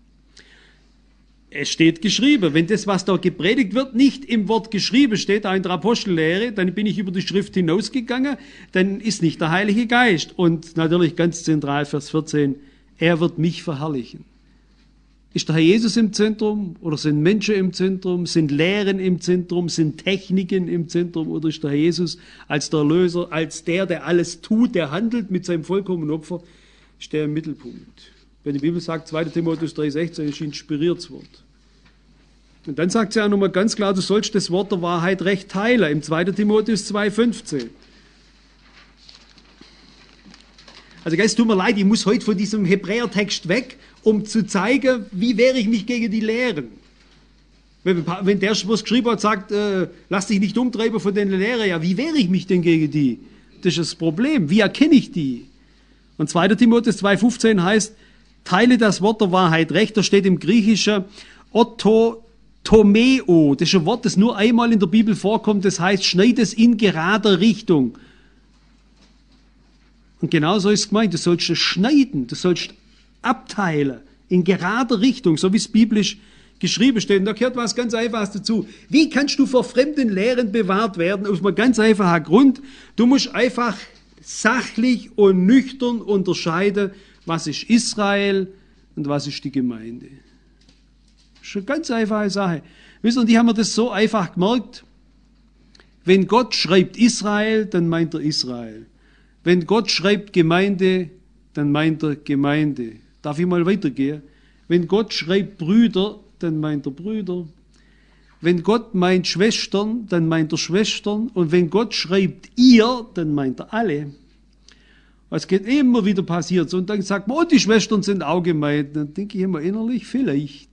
Es steht geschrieben, wenn das, was da gepredigt wird, nicht im Wort geschrieben steht, auch in der Apostellehre, dann bin ich über die Schrift hinausgegangen, dann ist nicht der Heilige Geist. Und natürlich ganz zentral, Vers vierzehn, er wird mich verherrlichen. Ist der Herr Jesus im Zentrum oder sind Menschen im Zentrum, sind Lehren im Zentrum, sind Techniken im Zentrum oder ist der Herr Jesus als der Erlöser, als der, der alles tut, der handelt mit seinem vollkommenen Opfer, ist der im Mittelpunkt. Wenn die Bibel sagt, zweiter Timotheus drei sechzehn ist inspiriertes Wort. Und dann sagt sie auch nochmal ganz klar, du sollst das Wort der Wahrheit recht teilen, im zweiter Timotheus zwei fünfzehn. Also Geist, tut mir leid, ich muss heute von diesem Hebräertext weg, um zu zeigen, wie wehre ich mich gegen die Lehren. Wenn, wenn der, was geschrieben hat, sagt, äh, lass dich nicht umtreiben von den Lehren, ja, wie wehre ich mich denn gegen die? Das ist das Problem. Wie erkenne ich die? Und zweiter Timotheus zwei fünfzehn heißt, teile das Wort der Wahrheit recht. Da steht im Griechischen Ottotomeo. Das ist ein Wort, das nur einmal in der Bibel vorkommt. Das heißt, schneid es in gerader Richtung. Und genauso ist es gemeint, du sollst es schneiden, du sollst abteilen, in gerader Richtung, so wie es biblisch geschrieben steht. Und da gehört was ganz Einfaches dazu. Wie kannst du vor fremden Lehren bewahrt werden? Aus einem ganz einfachen Grund. Du musst einfach sachlich und nüchtern unterscheiden, was ist Israel und was ist die Gemeinde. Das ist eine ganz einfache Sache. Wisst ihr, und die haben mir das so einfach gemerkt. Wenn Gott schreibt Israel, dann meint er Israel. Wenn Gott schreibt Gemeinde, dann meint er Gemeinde. Darf ich mal weitergehen? Wenn Gott schreibt Brüder, dann meint er Brüder. Wenn Gott meint Schwestern, dann meint er Schwestern. Und wenn Gott schreibt ihr, dann meint er alle. Es geht immer wieder passiert. Und dann sagt man, oh, die Schwestern sind auch gemeint. Dann denke ich immer innerlich, vielleicht.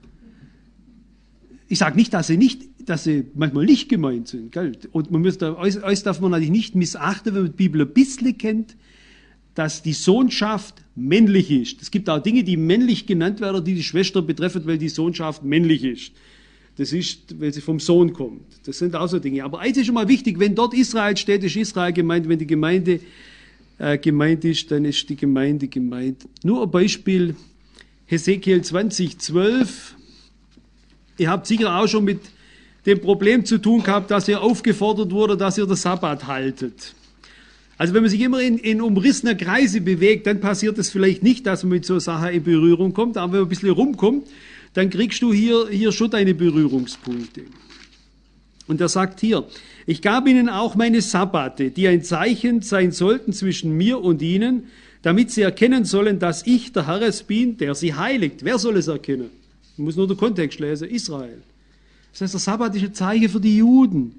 Ich sage nicht, dass sie nicht, dass sie manchmal nicht gemeint sind. Gell? Und man müsste, euch darf man natürlich nicht missachten, wenn man die Bibel ein bisschen kennt, dass die Sohnschaft männlich ist. Es gibt auch Dinge, die männlich genannt werden, die die Schwester betreffen, weil die Sohnschaft männlich ist. Das ist, weil sie vom Sohn kommt. Das sind auch so Dinge. Aber eins ist schon mal wichtig, wenn dort Israel steht, ist Israel gemeint. Wenn die Gemeinde äh, gemeint ist, dann ist die Gemeinde gemeint. Nur ein Beispiel, Hesekiel zwanzig, zwölf. Ihr habt sicher auch schon mit dem Problem zu tun gehabt, dass ihr aufgefordert wurde, dass ihr den Sabbat haltet. Also wenn man sich immer in, in umrissene Kreise bewegt, dann passiert es vielleicht nicht, dass man mit so einer Sache in Berührung kommt. Aber wenn man ein bisschen rumkommt, dann kriegst du hier, hier schon deine Berührungspunkte. Und er sagt hier, ich gab ihnen auch meine Sabbate, die ein Zeichen sein sollten zwischen mir und ihnen, damit sie erkennen sollen, dass ich der Herr es bin, der sie heiligt. Wer soll es erkennen? Man muss nur den Kontext lesen, Israel. Das heißt, der Sabbat ist ein Zeichen für die Juden.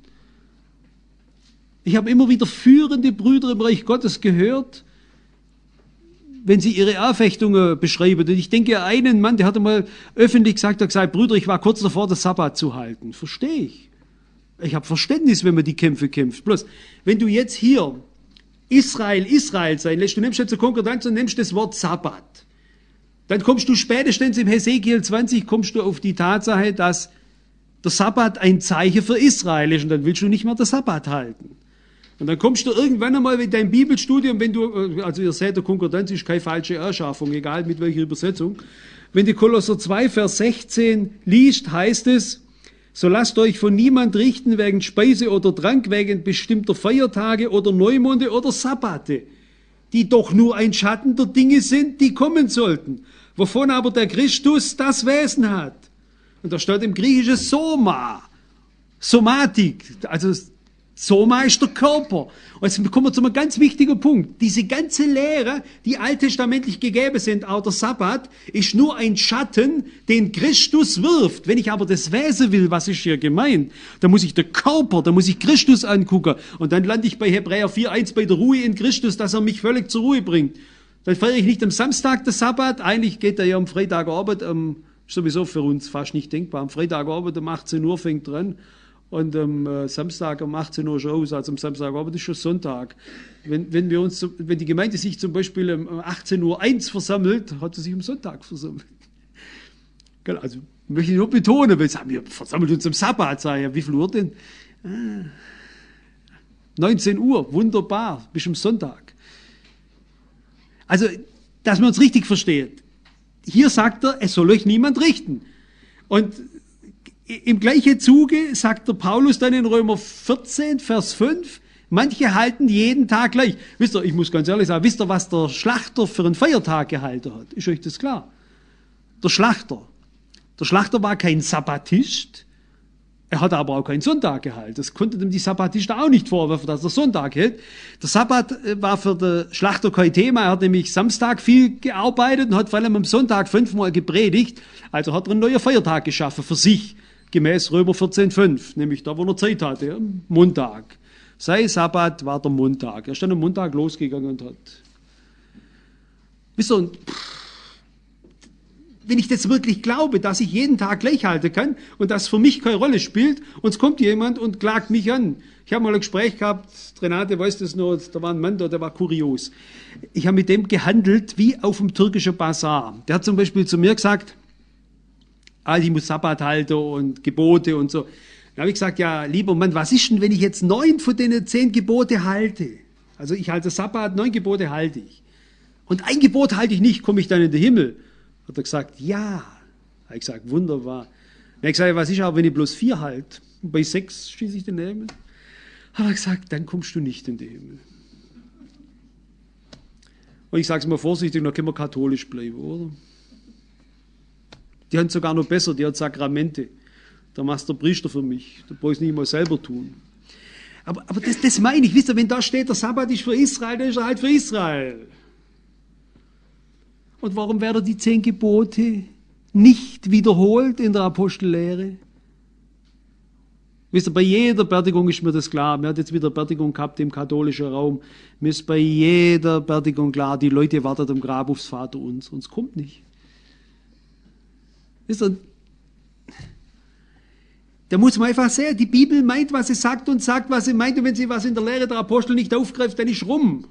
Ich habe immer wieder führende Brüder im Reich Gottes gehört, wenn sie ihre Anfechtungen beschreiben. Und ich denke, einen Mann, der hat einmal öffentlich gesagt, er hat gesagt, Brüder, ich war kurz davor, das Sabbat zu halten. Verstehe ich. Ich habe Verständnis, wenn man die Kämpfe kämpft. Bloß, wenn du jetzt hier Israel, Israel sein lässt, du nimmst jetzt eine Konkordanz und nimmst das Wort Sabbat, dann kommst du spätestens im Hesekiel zwanzig, kommst du auf die Tatsache, dass der Sabbat ein Zeichen für Israel ist und dann willst du nicht mehr den Sabbat halten. Und dann kommst du irgendwann einmal mit deinem Bibelstudium, wenn du, also ihr seht, der Konkordanz ist keine falsche Erschaffung, egal mit welcher Übersetzung. Wenn du Kolosser zwei, Vers sechzehn liest, heißt es, so lasst euch von niemand richten wegen Speise oder Trank, wegen bestimmter Feiertage oder Neumonde oder Sabbate, die doch nur ein Schatten der Dinge sind, die kommen sollten, wovon aber der Christus das Wesen hat. Und da steht im Griechischen Soma, Somatik, also Soma ist der Körper. Und jetzt kommen wir zu einem ganz wichtigen Punkt. Diese ganze Lehre, die alttestamentlich gegeben sind, auch der Sabbat, ist nur ein Schatten, den Christus wirft. Wenn ich aber das Wesen will, was ist hier gemeint, dann muss ich den Körper, dann muss ich Christus angucken. Und dann lande ich bei Hebräer vier eins bei der Ruhe in Christus, dass er mich völlig zur Ruhe bringt. Dann feiere ich nicht am Samstag den Sabbat, eigentlich geht er ja am Freitagabend, um, sowieso für uns fast nicht denkbar, am Freitagabend um achtzehn Uhr fängt dran. Und am äh, Samstag um achtzehn Uhr schon aus, also am Samstagabend ist schon Sonntag. Wenn, wenn, wir uns, wenn die Gemeinde sich zum Beispiel um achtzehn Uhr eins versammelt, hat sie sich am Sonntag versammelt. Also möchte ich nur betonen, weil sagen wir versammelt uns am Sabbat, sagen ja, wie viel Uhr denn? Ah, neunzehn Uhr, wunderbar, bis am Sonntag. Also, dass man uns richtig versteht. Hier sagt er, es soll euch niemand richten. Und im gleichen Zuge sagt der Paulus dann in Römer vierzehn, Vers fünf, manche halten jeden Tag gleich. Wisst ihr, ich muss ganz ehrlich sagen, wisst ihr, was der Schlachter für einen Feiertag gehalten hat? Ist euch das klar? Der Schlachter. Der Schlachter war kein Sabbatist, er hat aber auch keinen Sonntag gehalten. Das konnte dem die Sabbatisten auch nicht vorwerfen, dass er Sonntag hält. Der Sabbat war für den Schlachter kein Thema. Er hat nämlich Samstag viel gearbeitet und hat vor allem am Sonntag fünfmal gepredigt. Also hat er einen neuen Feiertag geschaffen für sich, gemäß Römer vierzehn, fünf, nämlich da, wo er Zeit hatte, am Montag. Sein Sabbat war der Montag. Er ist dann am Montag losgegangen und hat. Wisst ihr, wenn ich das wirklich glaube, dass ich jeden Tag gleich halten kann und das für mich keine Rolle spielt, und es kommt jemand und klagt mich an. Ich habe mal ein Gespräch gehabt, Renate weiß das noch, da war ein Mann da, der war kurios. Ich habe mit dem gehandelt wie auf dem türkischen Bazar. Der hat zum Beispiel zu mir gesagt, ah, ich muss Sabbat halten und Gebote und so. Da habe ich gesagt, ja, lieber Mann, was ist denn, wenn ich jetzt neun von den zehn Gebote halte? Also ich halte Sabbat, neun Gebote halte ich. Und ein Gebot halte ich nicht, komme ich dann in den Himmel? Hat er gesagt, ja. Habe ich gesagt, wunderbar. Dann habe ich gesagt, was ist aber, wenn ich bloß vier halte? Und bei sechs schließe ich den Himmel. Hat er gesagt, dann kommst du nicht in den Himmel. Und ich sage es mal vorsichtig, dann können wir katholisch bleiben, oder? Die haben es sogar noch besser, die hat Sakramente. Da machst du Priester für mich, da brauchst du nicht mal selber tun. Aber, aber das, das meine ich, wisst ihr, wenn da steht, der Sabbat ist für Israel, dann ist er halt für Israel. Und warum werden die zehn Gebote nicht wiederholt in der Apostellehre? Wisst ihr, bei jeder Beerdigung ist mir das klar. Wir hatten jetzt wieder Beerdigung gehabt im katholischen Raum. Mir ist bei jeder Beerdigung klar, die Leute warten am Grab aufs Vaterunser und es kommt nicht. Wisst ihr, da muss man einfach sehen, die Bibel meint, was sie sagt und sagt, was sie meint. Und wenn sie was in der Lehre der Apostel nicht aufgreift, dann ist rum.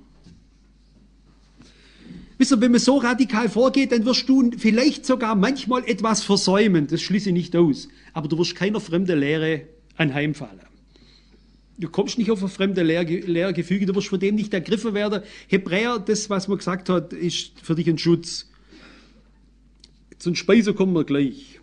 Wisst ihr, wenn man so radikal vorgeht, dann wirst du vielleicht sogar manchmal etwas versäumen. Das schließe ich nicht aus. Aber du wirst keiner fremden Lehre anheimfallen. Du kommst nicht auf eine fremde Lehrgefüge, du wirst von dem nicht ergriffen werden. Hebräer, das, was man gesagt hat, ist für dich ein Schutz. Zum Speise kommen wir gleich.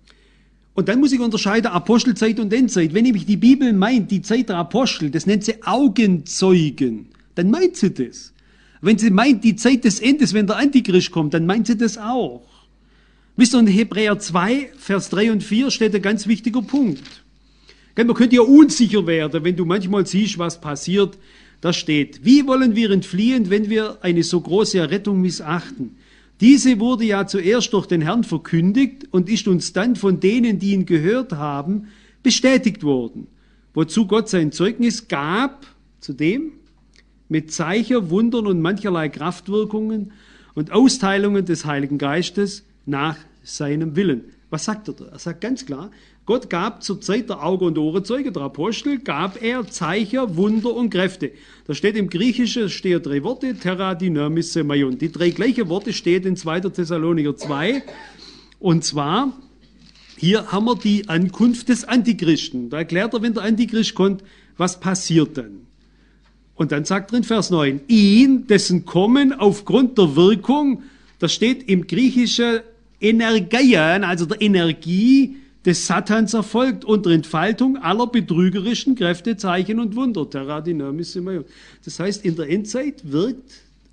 Und dann muss ich unterscheiden Apostelzeit und Endzeit. Wenn nämlich die Bibel meint, die Zeit der Apostel, das nennt sie Augenzeugen, dann meint sie das. Wenn sie meint, die Zeit des Endes, wenn der Antichrist kommt, dann meint sie das auch. Wisst ihr, in Hebräer zwei, Vers drei und vier steht ein ganz wichtiger Punkt. Man könnte ja unsicher werden, wenn du manchmal siehst, was passiert. Da steht, wie wollen wir entfliehen, wenn wir eine so große Errettung missachten? Diese wurde ja zuerst durch den Herrn verkündigt und ist uns dann von denen, die ihn gehört haben, bestätigt worden. Wozu Gott sein Zeugnis gab, zudem mit Zeichen, Wundern und mancherlei Kraftwirkungen und Austeilungen des Heiligen Geistes nach seinem Willen. Was sagt er da? Er sagt ganz klar, Gott gab zur Zeit der Auge- und Ohrenzeuge, der Apostel, gab er Zeichen, Wunder und Kräfte. Da steht im Griechischen, stehen drei Worte, Terra, Dynamis, Semaion. Die drei gleichen Worte stehen in zweiter Thessalonicher zwei. Und zwar, hier haben wir die Ankunft des Antichristen. Da erklärt er, wenn der Antichrist kommt, was passiert dann? Und dann sagt er in Vers neun, ihn, dessen Kommen aufgrund der Wirkung, das steht im Griechischen Energeien, also der Energie des Satans erfolgt unter Entfaltung aller betrügerischen Kräfte, Zeichen und Wunder. Terra dynamis semaion. Das heißt, in der Endzeit wirkt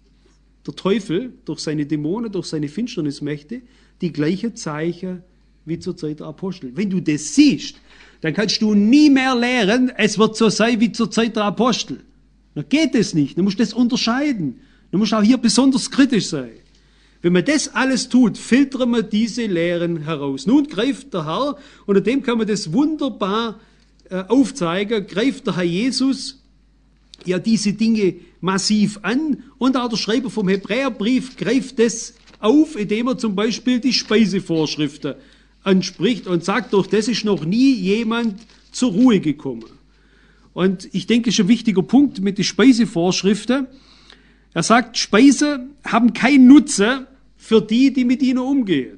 der Teufel durch seine Dämonen, durch seine Finsternismächte die gleichen Zeichen wie zur Zeit der Apostel. Wenn du das siehst, dann kannst du nie mehr lehren, es wird so sein wie zur Zeit der Apostel. Dann geht es nicht. Du musst das unterscheiden. Du musst auch hier besonders kritisch sein. Wenn man das alles tut, filtern wir diese Lehren heraus. Nun greift der Herr, unter dem kann man das wunderbar äh, aufzeigen, greift der Herr Jesus ja diese Dinge massiv an und auch der Schreiber vom Hebräerbrief greift das auf, indem er zum Beispiel die Speisevorschriften anspricht und sagt, durch das ist noch nie jemand zur Ruhe gekommen. Und ich denke, das ist ein wichtiger Punkt mit den Speisevorschriften. Er sagt, Speise haben keinen Nutzen für die, die mit ihnen umgehen.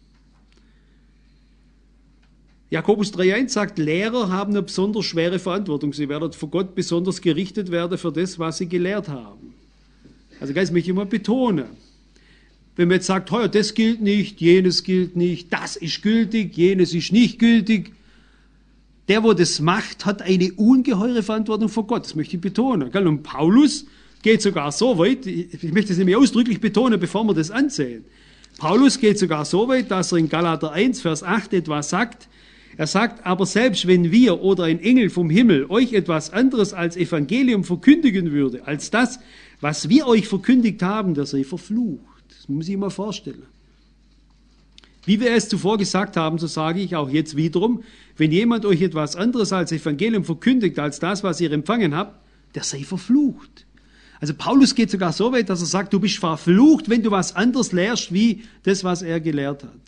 Jakobus drei eins sagt, Lehrer haben eine besonders schwere Verantwortung. Sie werden vor Gott besonders gerichtet werden für das, was sie gelehrt haben. Also das möchte ich mal betonen. Wenn man jetzt sagt, heuer, das gilt nicht, jenes gilt nicht, das ist gültig, jenes ist nicht gültig, der, wo das macht, hat eine ungeheure Verantwortung vor Gott. Das möchte ich betonen. Und Paulus geht sogar so weit, ich möchte es nämlich ausdrücklich betonen, bevor wir das ansehen. Paulus geht sogar so weit, dass er in Galater eins, Vers acht etwas sagt. Er sagt, aber selbst wenn wir oder ein Engel vom Himmel euch etwas anderes als Evangelium verkündigen würde, als das, was wir euch verkündigt haben, der sei verflucht. Das muss ich mal vorstellen. Wie wir es zuvor gesagt haben, so sage ich auch jetzt wiederum, wenn jemand euch etwas anderes als Evangelium verkündigt, als das, was ihr empfangen habt, der sei verflucht. Also Paulus geht sogar so weit, dass er sagt, du bist verflucht, wenn du was anderes lehrst, wie das, was er gelehrt hat.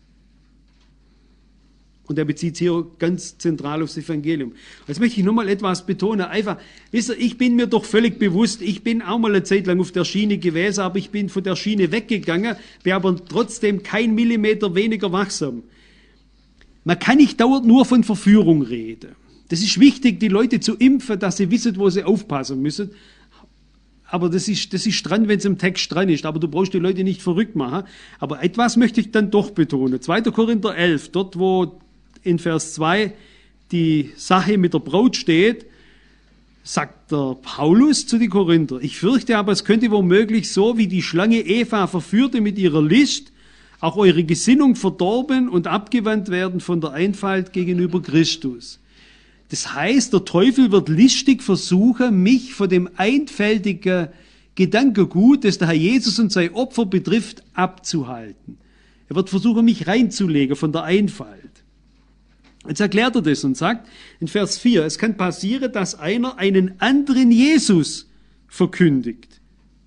Und er bezieht hier ganz zentral aufs Evangelium. Jetzt möchte ich nochmal etwas betonen. Einfach, wisst ihr, ich bin mir doch völlig bewusst, ich bin auch mal eine Zeit lang auf der Schiene gewesen, aber ich bin von der Schiene weggegangen, bin aber trotzdem kein Millimeter weniger wachsam. Man kann nicht dauernd nur von Verführung reden. Das ist wichtig, die Leute zu impfen, dass sie wissen, wo sie aufpassen müssen. aber das ist, das ist dran, wenn es im Text dran ist. Aber du brauchst die Leute nicht verrückt machen. Aber etwas möchte ich dann doch betonen. zweiter Korinther elf, dort wo in Vers zwei die Sache mit der Braut steht, sagt der Paulus zu den Korinther: Ich fürchte aber, es könnte womöglich so, wie die Schlange Eva verführte mit ihrer List, auch eure Gesinnung verdorben und abgewandt werden von der Einfalt gegenüber Christus. Das heißt, der Teufel wird listig versuchen, mich von dem einfältigen Gedankengut, das der Herr Jesus und sein Opfer betrifft, abzuhalten. Er wird versuchen, mich reinzulegen von der Einfalt. Jetzt erklärt er das und sagt in Vers vier, es kann passieren, dass einer einen anderen Jesus verkündigt.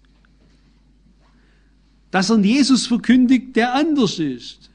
Dass er einen Jesus verkündigt, der anders ist.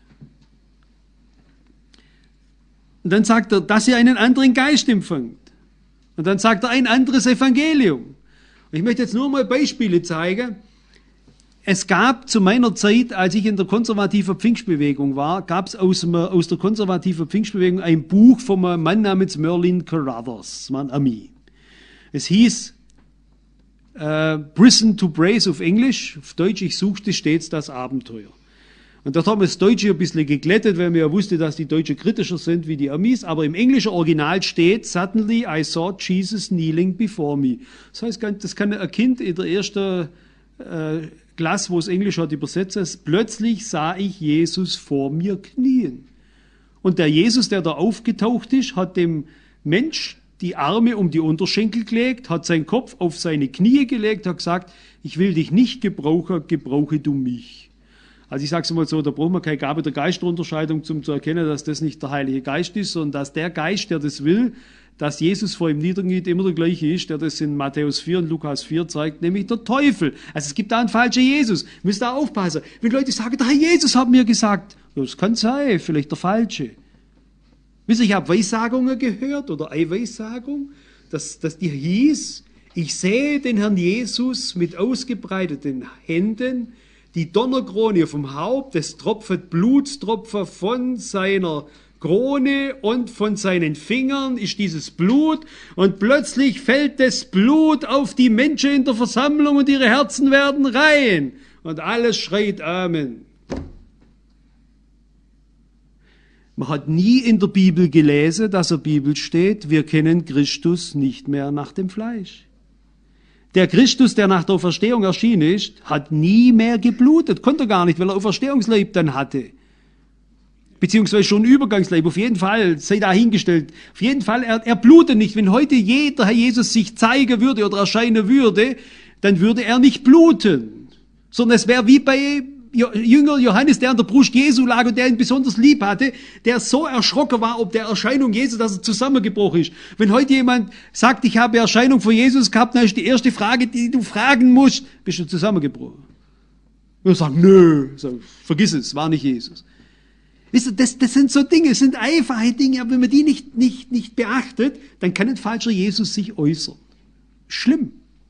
Und dann sagt er, dass ihr einen anderen Geist empfangt. Und dann sagt er, ein anderes Evangelium. Und ich möchte jetzt nur mal Beispiele zeigen. Es gab zu meiner Zeit, als ich in der konservativen Pfingstbewegung war, gab es aus, aus der konservativen Pfingstbewegung ein Buch von einem Mann namens Merlin Carothers, das war ein Ami. Es hieß äh, Prison to Praise auf Englisch, auf Deutsch, ich suchte stets das Abenteuer. Und dort haben wir das Deutsche ein bisschen geglättet, weil man ja wusste, dass die Deutschen kritischer sind wie die Amis, aber im englischen Original steht, Suddenly I saw Jesus kneeling before me. Das heißt, das kann ein Kind in der ersten äh, Klasse, wo es Englisch hat, übersetzt ist, plötzlich sah ich Jesus vor mir knien. Und der Jesus, der da aufgetaucht ist, hat dem Mensch die Arme um die Unterschenkel gelegt, hat seinen Kopf auf seine Knie gelegt, hat gesagt, ich will dich nicht gebrauchen, gebrauche du mich. Also ich sage es mal so, da braucht man keine Gabe der Geisterunterscheidung, um zu erkennen, dass das nicht der Heilige Geist ist, sondern dass der Geist, der das will, dass Jesus vor ihm niedergeht, immer der gleiche ist, der das in Matthäus vier und Lukas vier zeigt, nämlich der Teufel. Also es gibt da einen falschen Jesus. Müsst da aufpassen. Wenn Leute sagen, der Herr Jesus hat mir gesagt, das kann sein, vielleicht der falsche. Wisst ihr, ich habe Weissagungen gehört oder eine Weissagung, dass, dass die hieß, ich sehe den Herrn Jesus mit ausgebreiteten Händen, die Donnerkrone vom Haupt, es tropft Blutstropfen von seiner Krone und von seinen Fingern ist dieses Blut und plötzlich fällt das Blut auf die Menschen in der Versammlung und ihre Herzen werden rein und alles schreit Amen. Man hat nie in der Bibel gelesen, dass in der Bibel steht, wir kennen Christus nicht mehr nach dem Fleisch. Der Christus, der nach der Auferstehung erschienen ist, hat nie mehr geblutet. Konnte er gar nicht, weil er Auferstehungsleib dann hatte. Beziehungsweise schon Übergangsleib. Auf jeden Fall, sei dahingestellt. Auf jeden Fall, er, er blutet nicht. Wenn heute jeder Herr Jesus sich zeigen würde oder erscheinen würde, dann würde er nicht bluten. Sondern es wäre wie bei Jünger Johannes, der an der Brust Jesu lag und der ihn besonders lieb hatte, der so erschrocken war ob der Erscheinung Jesu, dass er zusammengebrochen ist. Wenn heute jemand sagt, ich habe Erscheinung von Jesus gehabt, dann ist die erste Frage, die du fragen musst, bist du zusammengebrochen? Und er sagt, nö, sag, vergiss es, war nicht Jesus. Wisst ihr, das, das sind so Dinge, das sind einfache Dinge, aber wenn man die nicht, nicht, nicht beachtet, dann kann ein falscher Jesus sich äußern. Schlimm.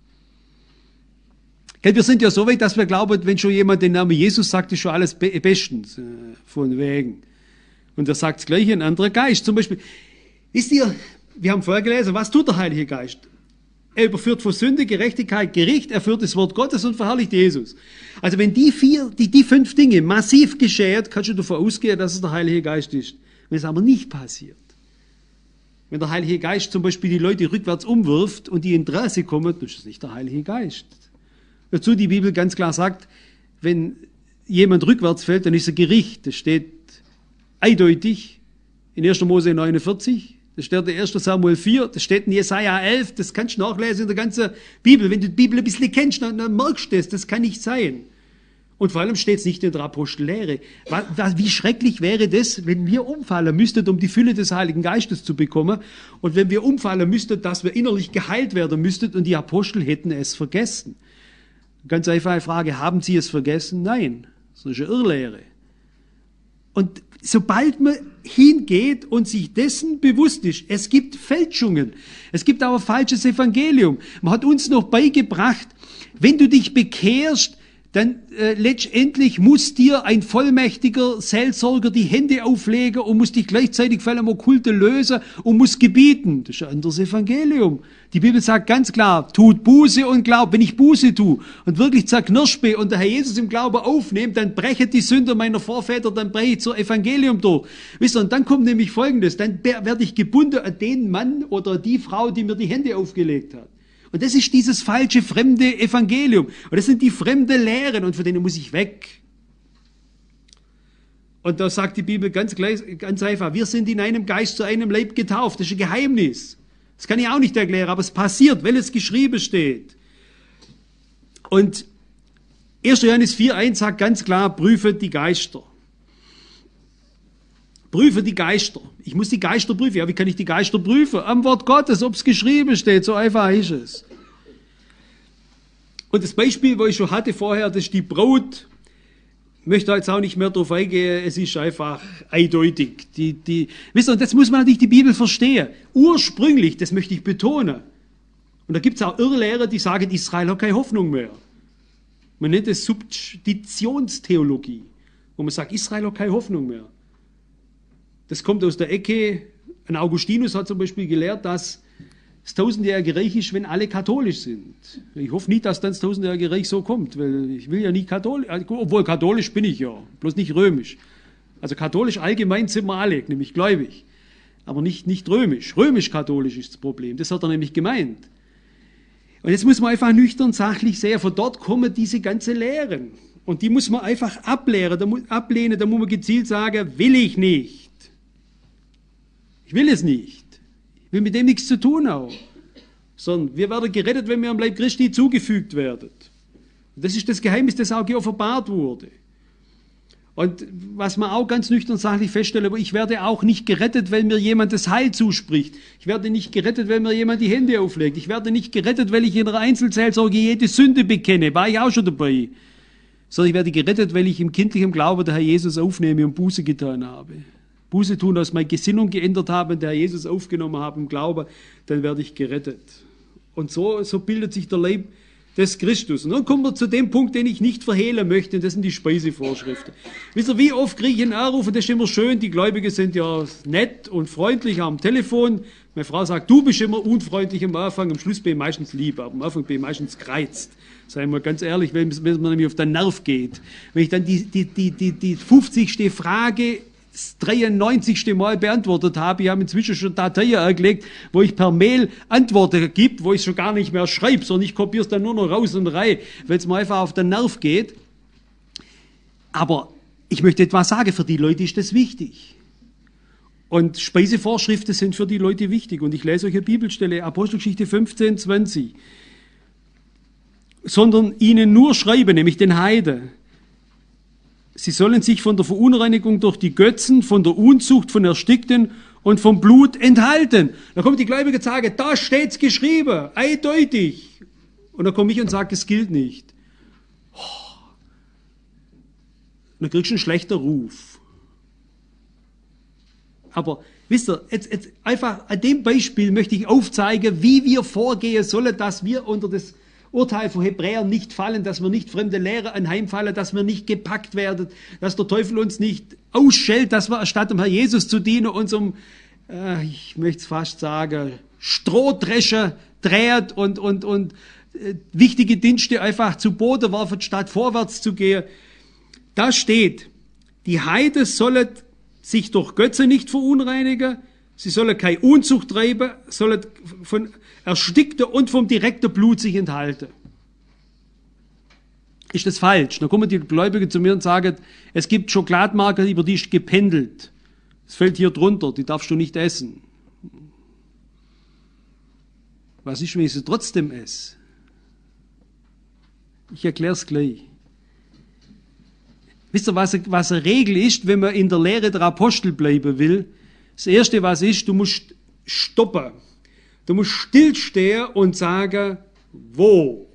Wir sind ja so weit, dass wir glauben, wenn schon jemand den Namen Jesus sagt, ist schon alles bestens, äh, von wegen. Und er sagt das Gleiche, ein anderer Geist. Zum Beispiel, wisst ihr, wir haben vorher gelesen, was tut der Heilige Geist? Er überführt von Sünde, Gerechtigkeit, Gericht, er führt das Wort Gottes und verherrlicht Jesus. Also wenn die vier, die, die fünf Dinge massiv geschehen, kannst du davon ausgehen, dass es der Heilige Geist ist. Wenn es aber nicht passiert, wenn der Heilige Geist zum Beispiel die Leute rückwärts umwirft und die in Straße kommen, dann ist es nicht der Heilige Geist. Dazu die Bibel ganz klar sagt, wenn jemand rückwärts fällt, dann ist es Gericht. Das steht eindeutig in erster Mose neunundvierzig, das steht in erster Samuel vier, das steht in Jesaja elf, das kannst du nachlesen in der ganzen Bibel. Wenn du die Bibel ein bisschen kennst, dann, dann merkst du das, das kann nicht sein. Und vor allem steht es nicht in der Apostellehre. Wie schrecklich wäre das, wenn wir umfallen müssten, um die Fülle des Heiligen Geistes zu bekommen, und wenn wir umfallen müssten, dass wir innerlich geheilt werden müssten und die Apostel hätten es vergessen. Ganz einfache Frage, haben Sie es vergessen? Nein, das ist eine Irrlehre. Und sobald man hingeht und sich dessen bewusst ist, es gibt Fälschungen, es gibt auch ein falsches Evangelium. Man hat uns noch beigebracht, wenn du dich bekehrst, dann äh, letztendlich muss dir ein vollmächtiger Seelsorger die Hände auflegen und muss dich gleichzeitig von einem Okkulte lösen und muss gebieten. Das ist ein anderes Evangelium. Die Bibel sagt ganz klar, tut Buße und glaubt. Wenn ich Buße tue und wirklich zerknirscht bin und der Herr Jesus im Glauben aufnehmt, dann breche die Sünde meiner Vorväter, dann breche ich zur Evangelium durch. Wisst ihr, und dann kommt nämlich Folgendes, dann werde ich gebunden an den Mann oder die Frau, die mir die Hände aufgelegt hat. Und das ist dieses falsche, fremde Evangelium. Und das sind die fremde Lehren und von denen muss ich weg. Und da sagt die Bibel ganz, gleich, ganz einfach, wir sind in einem Geist zu einem Leib getauft. Das ist ein Geheimnis. Das kann ich auch nicht erklären, aber es passiert, weil es geschrieben steht. Und erster Johannes vier eins sagt ganz klar, prüfe die Geister. Prüfe die Geister. Ich muss die Geister prüfen. Ja, wie kann ich die Geister prüfen? Am Wort Gottes, ob es geschrieben steht. So einfach ist es. Und das Beispiel, wo ich schon hatte vorher, das ist die Braut. Ich möchte jetzt auch nicht mehr darauf eingehen. Es ist einfach eindeutig. Die, die, wisst ihr, und das muss man natürlich die Bibel verstehen. Ursprünglich, das möchte ich betonen. Und da gibt es auch Irrlehrer, die sagen, Israel hat keine Hoffnung mehr. Man nennt es Substitutionstheologie. Wo man sagt, Israel hat keine Hoffnung mehr. Das kommt aus der Ecke, ein Augustinus hat zum Beispiel gelehrt, dass das tausendjährige Reich ist, wenn alle katholisch sind. Ich hoffe nicht, dass dann das tausendjährige Reich so kommt, weil ich will ja nicht katholisch, obwohl katholisch bin ich ja, bloß nicht römisch. Also katholisch allgemein sind wir alle, nämlich gläubig, aber nicht, nicht römisch. Römisch-katholisch ist das Problem, das hat er nämlich gemeint. Und jetzt muss man einfach nüchtern sachlich sehen, von dort kommen diese ganzen Lehren. Und die muss man einfach ablehnen, da muss, ablehnen, da muss man gezielt sagen, will ich nicht. Ich will es nicht. Ich will mit dem nichts zu tun haben. Sondern wir werden gerettet, wenn wir am Leib Christi zugefügt werden. Und das ist das Geheimnis, das auch geoffenbart wurde. Und was man auch ganz nüchtern sachlich feststellen, aber ich werde auch nicht gerettet, weil mir jemand das Heil zuspricht. Ich werde nicht gerettet, weil mir jemand die Hände auflegt. Ich werde nicht gerettet, weil ich in einer Einzelseelsorge jede Sünde bekenne. War ich auch schon dabei. Sondern ich werde gerettet, weil ich im kindlichen Glauben der Herr Jesus aufnehme und Buße getan habe. Buße tun, dass meine Gesinnung geändert habe und der Herr Jesus aufgenommen habe im Glauben, dann werde ich gerettet. Und so, so bildet sich der Leib des Christus. Und dann kommen wir zu dem Punkt, den ich nicht verhehlen möchte, und das sind die Speisevorschriften. Wisst ihr, wie oft kriege ich einen Anruf, und das ist immer schön, die Gläubigen sind ja nett und freundlich am Telefon. Meine Frau sagt, du bist immer unfreundlich am Anfang, am Schluss bin ich meistens lieb, aber am Anfang bin ich meistens gereizt. Seien wir ganz ehrlich, wenn es mir nämlich auf den Nerv geht. Wenn ich dann die, die, die, die, die fünfzigste Frage das dreiundneunzigste Mal beantwortet habe. Ich habe inzwischen schon Dateien angelegt, wo ich per Mail Antworten gibt, wo ich schon gar nicht mehr schreibe, sondern ich kopiere es dann nur noch raus und rein, weil es mir einfach auf den Nerv geht. Aber ich möchte etwas sagen, für die Leute ist das wichtig. Und Speisevorschriften sind für die Leute wichtig. Und ich lese euch eine Bibelstelle, Apostelgeschichte fünfzehn, zwanzig. Sondern ihnen nur schreiben, nämlich den Heiden. Sie sollen sich von der Verunreinigung durch die Götzen, von der Unzucht, von Erstickten und vom Blut enthalten. Da kommt die Gläubige und sagen, da steht's geschrieben, eindeutig. Und dann komme ich und sage, es gilt nicht. Und dann kriegst du einen schlechten Ruf. Aber wisst ihr, jetzt, jetzt einfach an dem Beispiel möchte ich aufzeigen, wie wir vorgehen sollen, dass wir unter das Urteil von Hebräern nicht fallen, dass wir nicht fremde Lehre anheimfallen, dass wir nicht gepackt werden, dass der Teufel uns nicht ausschellt, dass wir statt dem Herr Jesus zu dienen, unserem, äh, ich möchte es fast sagen, Strohdrescher dreht und, und, und äh, wichtige Dienste einfach zu Boden werfen, statt vorwärts zu gehen. Da steht, die Heiden sollen sich durch Götze nicht verunreinigen, sie sollen keine Unzucht treiben, sollen von Erstickte und vom direkten Blut sich enthalten. Ist das falsch? Dann kommen die Gläubigen zu mir und sagen, es gibt Schokoladenmarken, über die ist gependelt. Das fällt hier drunter, die darfst du nicht essen. Was ist, wenn ich sie trotzdem esse? Ich erkläre es gleich. Wisst ihr, was, was eine Regel ist, wenn man in der Lehre der Apostel bleiben will? Das Erste, was ist, du musst stoppen. Du musst stillstehen und sagen, wo?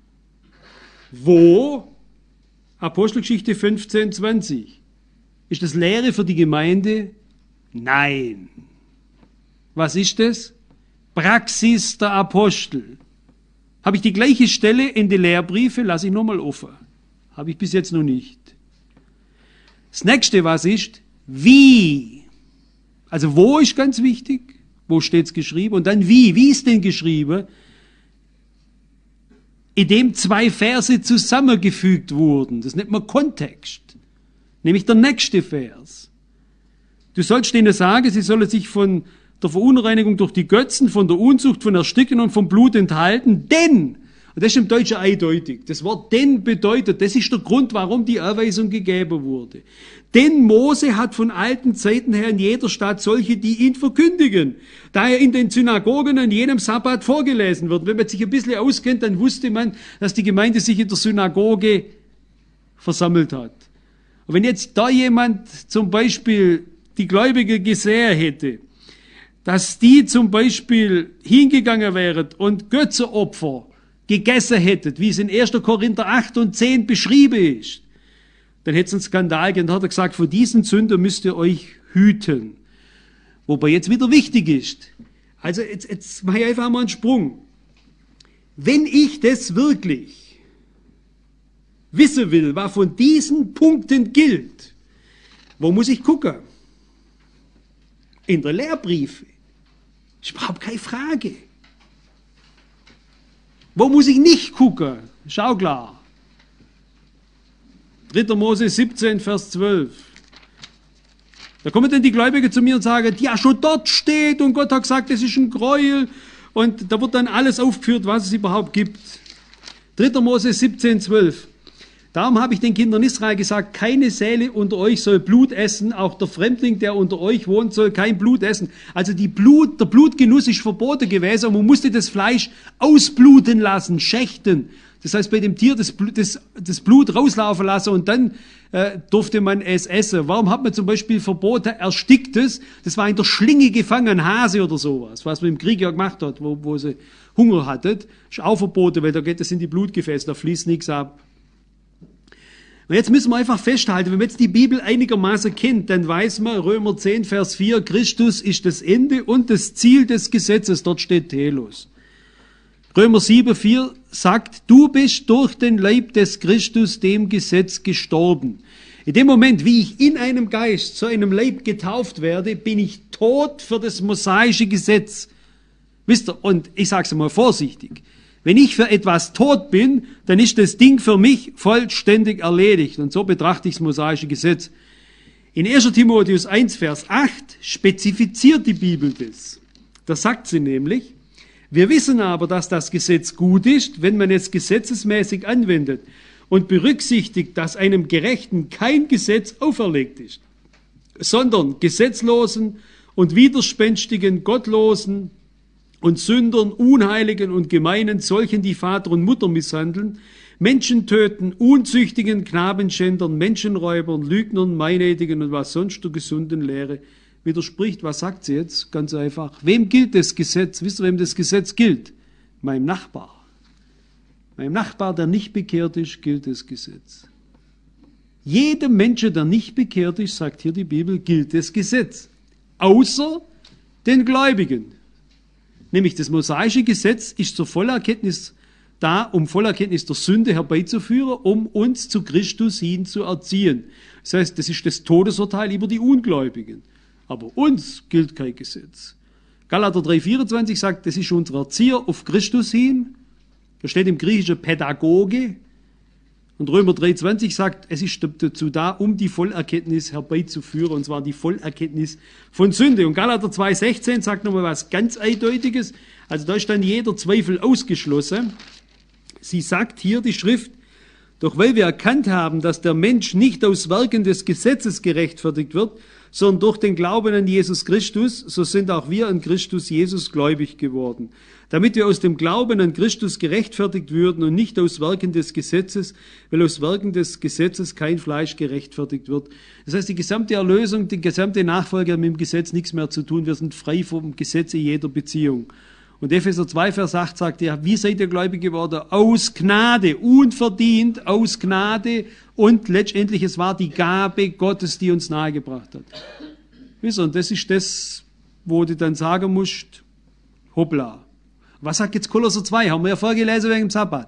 Wo? Apostelgeschichte fünfzehn, zwanzig. Ist das Lehre für die Gemeinde? Nein. Was ist das? Praxis der Apostel. Habe ich die gleiche Stelle in die Lehrbriefe, lasse ich nochmal offen. Habe ich bis jetzt noch nicht. Das nächste, was ist, wie. Also wo ist ganz wichtig, wo steht es geschrieben und dann wie. Wie ist denn geschrieben? Indem zwei Verse zusammengefügt wurden. Das nennt man Kontext. Nämlich der nächste Vers. Du sollst denen sagen, sie sollen sich von der Verunreinigung durch die Götzen, von der Unzucht, von Ersticken und vom Blut enthalten, denn, und das ist im Deutschen eindeutig, das Wort denn bedeutet, das ist der Grund, warum die Anweisung gegeben wurde. Denn Mose hat von alten Zeiten her in jeder Stadt solche, die ihn verkündigen, da er in den Synagogen an jedem Sabbat vorgelesen wird. Wenn man sich ein bisschen auskennt, dann wusste man, dass die Gemeinde sich in der Synagoge versammelt hat. Und wenn jetzt da jemand zum Beispiel die Gläubige gesehen hätte, dass die zum Beispiel hingegangen wären und Götzenopfer gegessen hätten, wie es in erster Korinther acht und zehn beschrieben ist, dann hätte es einen Skandal gegeben. Dann hat er gesagt, vor diesen Sünden müsst ihr euch hüten. Wobei jetzt wieder wichtig ist, also jetzt, jetzt mache ich einfach mal einen Sprung. Wenn ich das wirklich wissen will, was von diesen Punkten gilt, wo muss ich gucken? In der Lehrbriefe. Das ist überhaupt keine Frage. Wo muss ich nicht gucken? Schau klar. dritter Mose siebzehn, Vers zwölf. Da kommen dann die Gläubigen zu mir und sagen, ja, schon dort steht und Gott hat gesagt, das ist ein Gräuel. Und da wird dann alles aufgeführt, was es überhaupt gibt. dritter Mose siebzehn, zwölf. Darum habe ich den Kindern Israel gesagt, keine Seele unter euch soll Blut essen, auch der Fremdling, der unter euch wohnt, soll kein Blut essen. Also die Blut, der Blutgenuss ist verboten gewesen und man musste das Fleisch ausbluten lassen, schächten. Das heißt, bei dem Tier das Blut, das, das Blut rauslaufen lassen und dann äh, durfte man es essen. Warum hat man zum Beispiel verboten Ersticktes? Das war in der Schlinge gefangen, ein Hase oder sowas, was man im Krieg ja gemacht hat, wo, wo sie Hunger hatten. Ist auch verboten, weil da geht es in die Blutgefäße, da fließt nichts ab. Und jetzt müssen wir einfach festhalten, wenn man jetzt die Bibel einigermaßen kennt, dann weiß man, Römer zehn, Vers vier, Christus ist das Ende und das Ziel des Gesetzes. Dort steht Telos. Römer sieben, vier sagt, du bist durch den Leib des Christus dem Gesetz gestorben. In dem Moment, wie ich in einem Geist zu einem Leib getauft werde, bin ich tot für das mosaische Gesetz. Wisst ihr, und ich sage es mal vorsichtig, wenn ich für etwas tot bin, dann ist das Ding für mich vollständig erledigt. Und so betrachte ich das mosaische Gesetz. In erster Timotheus eins, Vers acht spezifiziert die Bibel das. Da sagt sie nämlich, wir wissen aber, dass das Gesetz gut ist, wenn man es gesetzesmäßig anwendet und berücksichtigt, dass einem Gerechten kein Gesetz auferlegt ist, sondern Gesetzlosen und widerspenstigen, Gottlosen und Sündern, Unheiligen und Gemeinen, solchen, die Vater und Mutter misshandeln, Menschen töten, Unzüchtigen, Knabenschändern, Menschenräubern, Lügnern, Meinädigen und was sonst der gesunden Lehre widerspricht. Was sagt sie jetzt? Ganz einfach. Wem gilt das Gesetz? Wisst ihr, wem das Gesetz gilt? Meinem Nachbar. Meinem Nachbar, der nicht bekehrt ist, gilt das Gesetz. Jedem Menschen, der nicht bekehrt ist, sagt hier die Bibel, gilt das Gesetz. Außer den Gläubigen. Nämlich das mosaische Gesetz ist zur Vollerkenntnis da, um Vollerkenntnis der Sünde herbeizuführen, um uns zu Christus hin zu erziehen. Das heißt, das ist das Todesurteil über die Ungläubigen. Aber uns gilt kein Gesetz. Galater drei, vierundzwanzig sagt, das ist unser Erzieher auf Christus hin. Da steht im Griechischen Pädagoge. Und Römer drei, zwanzig sagt, es ist dazu da, um die Vollerkenntnis herbeizuführen, und zwar die Vollerkenntnis von Sünde. Und Galater zwei, sechzehn sagt nochmal was ganz Eindeutiges. Also da ist dann jeder Zweifel ausgeschlossen. Sie sagt hier die Schrift, doch weil wir erkannt haben, dass der Mensch nicht aus Werken des Gesetzes gerechtfertigt wird, sondern durch den Glauben an Jesus Christus, so sind auch wir an Christus Jesus gläubig geworden. Damit wir aus dem Glauben an Christus gerechtfertigt würden und nicht aus Werken des Gesetzes, weil aus Werken des Gesetzes kein Fleisch gerechtfertigt wird. Das heißt, die gesamte Erlösung, die gesamte Nachfolge hat mit dem Gesetz nichts mehr zu tun. Wir sind frei vom Gesetz in jeder Beziehung. Und Epheser zwei, Vers acht sagt ja, wie seid ihr gläubig geworden? Aus Gnade, unverdient, aus Gnade, und letztendlich es war die Gabe Gottes, die uns nahegebracht hat. Wisst ihr, und das ist das, wo du dann sagen musst, hoppla. Was sagt jetzt Kolosser zwei? Haben wir ja vorgelesen wegen dem Sabbat.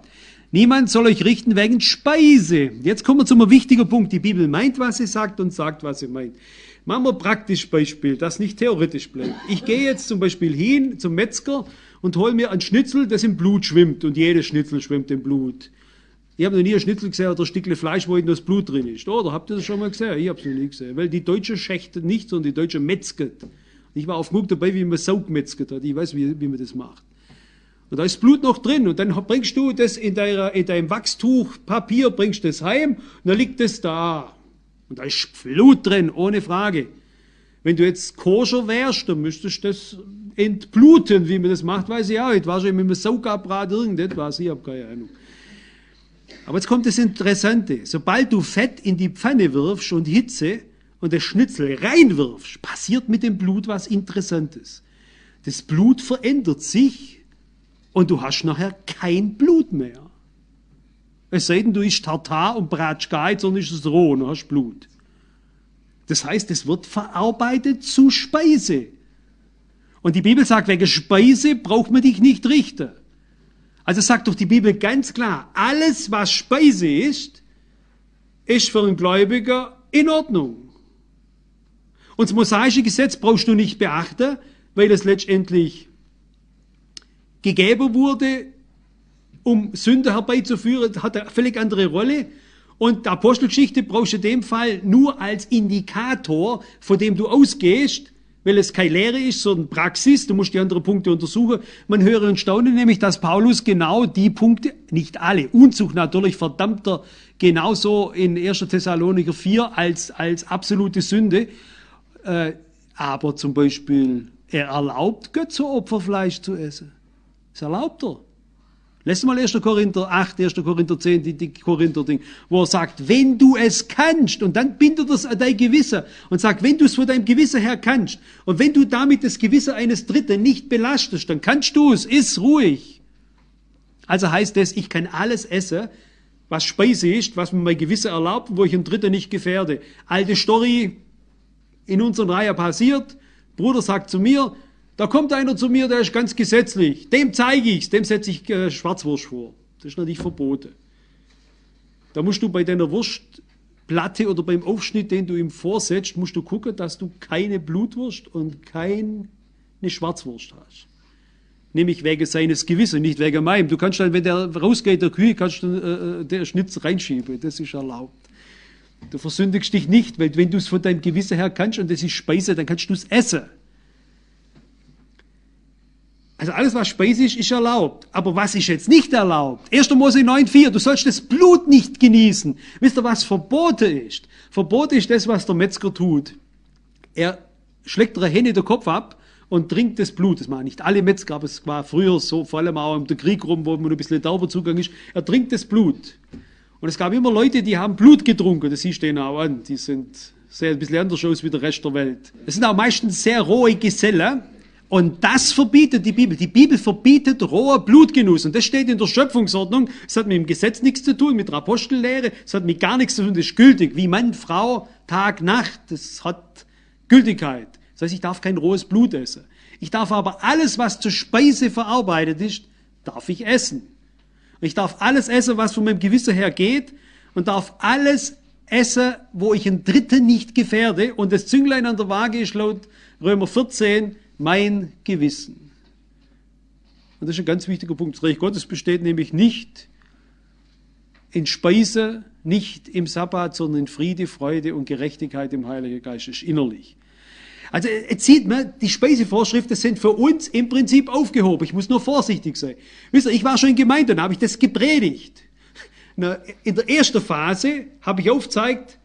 Niemand soll euch richten wegen Speise. Jetzt kommen wir zu einem wichtigen Punkt. Die Bibel meint, was sie sagt und sagt, was sie meint. Machen wir ein praktisches Beispiel, das nicht theoretisch bleibt. Ich gehe jetzt zum Beispiel hin zum Metzger und hole mir ein Schnitzel, das im Blut schwimmt. Und jedes Schnitzel schwimmt im Blut. Ich habe noch nie ein Schnitzel gesehen oder ein Stückchen Fleisch, wo in das Blut drin ist. Oder habt ihr das schon mal gesehen? Ich habe es noch nie gesehen. Weil die Deutsche schächtet nicht, sondern die Deutsche metzget. Ich war auf Mug dabei, wie man Sau gemetzget hat. Ich weiß, wie, wie man das macht. Und da ist Blut noch drin. Und dann bringst du das in, deiner, in deinem Wachstuch, Papier, bringst das heim und dann liegt das da. Und da ist Blut drin, ohne Frage. Wenn du jetzt koscher wärst, dann müsstest du das entbluten, wie man das macht, weiß ich auch nicht. Wahrscheinlich mit einem Saugabrat irgendetwas, ich habe keine Ahnung. Aber jetzt kommt das Interessante. Sobald du Fett in die Pfanne wirfst und Hitze und das Schnitzel reinwirfst, passiert mit dem Blut was Interessantes. Das Blut verändert sich und du hast nachher kein Blut mehr. Es sei denn, du isst Tartar und bratsch gar nicht, sondern ist es roh und hast Blut. Das heißt, es wird verarbeitet zu Speise. Und die Bibel sagt, wegen Speise braucht man dich nicht richten. Also sagt doch die Bibel ganz klar, alles, was Speise ist, ist für einen Gläubiger in Ordnung. Und das mosaische Gesetz brauchst du nicht beachten, weil es letztendlich gegeben wurde, um Sünde herbeizuführen, hat eine völlig andere Rolle. Und die Apostelgeschichte brauchst du in dem Fall nur als Indikator, von dem du ausgehst, weil es keine Lehre ist, sondern Praxis. Du musst die anderen Punkte untersuchen. Man höre und staune nämlich, dass Paulus genau die Punkte, nicht alle, Unzucht natürlich, verdammter, genauso in erster Thessalonicher vier als, als absolute Sünde. Äh, aber zum Beispiel, er erlaubt Götzenopferfleisch zu essen. Das erlaubt er. Lass mal erster Korinther acht, erster Korinther zehn, die, die Korinther-Ding, wo er sagt, wenn du es kannst, und dann bindet er es an dein Gewissen und sagt, wenn du es von deinem Gewissen her kannst, und wenn du damit das Gewissen eines Dritten nicht belastest, dann kannst du es, iss ruhig. Also heißt das, ich kann alles essen, was Speise ist, was mir mein Gewissen erlaubt, wo ich einen Dritten nicht gefährde. Alte Story in unserer Reihe passiert, Bruder sagt zu mir, da kommt einer zu mir, der ist ganz gesetzlich. Dem zeige ich's, dem setze ich äh, Schwarzwurst vor. Das ist natürlich verboten. Da musst du bei deiner Wurstplatte oder beim Aufschnitt, den du ihm vorsetzt, musst du gucken, dass du keine Blutwurst und keine Schwarzwurst hast. Nämlich wegen seines Gewissens, nicht wegen meinem. Du kannst dann, wenn der rausgeht, der Kühe, kannst du äh, der Schnitz reinschieben. Das ist erlaubt. Du versündigst dich nicht, weil wenn du es von deinem Gewissen her kannst und das ist Speise, dann kannst du es essen. Also alles, was Speise ist, ist erlaubt. Aber was ist jetzt nicht erlaubt? erster Mose neun vier, du sollst das Blut nicht genießen. Wisst ihr, was verboten ist? Verboten ist das, was der Metzger tut. Er schlägt der Henne den Kopf ab und trinkt das Blut. Das machen nicht alle Metzger, aber es war früher so, vor allem auch im Krieg rum, wo man ein bisschen Dauberzugang ist. Er trinkt das Blut. Und es gab immer Leute, die haben Blut getrunken. Das siehst du denen auch an. Die sind sehr ein bisschen anders aus wie der Rest der Welt. Es sind auch meistens sehr rohe Gesellen. Und das verbietet die Bibel. Die Bibel verbietet roher Blutgenuss. Und das steht in der Schöpfungsordnung. Es hat mit dem Gesetz nichts zu tun, mit der Apostellehre. Es hat mit gar nichts zu tun. Das ist gültig. Wie Mann, Frau, Tag, Nacht. Das hat Gültigkeit. Das heißt, ich darf kein rohes Blut essen. Ich darf aber alles, was zur Speise verarbeitet ist, darf ich essen. Ich darf alles essen, was von meinem Gewissen her geht. Und darf alles essen, wo ich einen Dritten nicht gefährde. Und das Zünglein an der Waage ist laut Römer vierzehn, mein Gewissen. Und das ist ein ganz wichtiger Punkt. Das Reich Gottes besteht nämlich nicht in Speise, nicht im Sabbat, sondern in Friede, Freude und Gerechtigkeit im Heiligen Geist. Das ist innerlich. Also jetzt sieht man, die Speisevorschriften sind für uns im Prinzip aufgehoben. Ich muss nur vorsichtig sein. Wisst ihr, ich war schon in Gemeinden, da habe ich das gepredigt. In der ersten Phase habe ich aufgezeigt,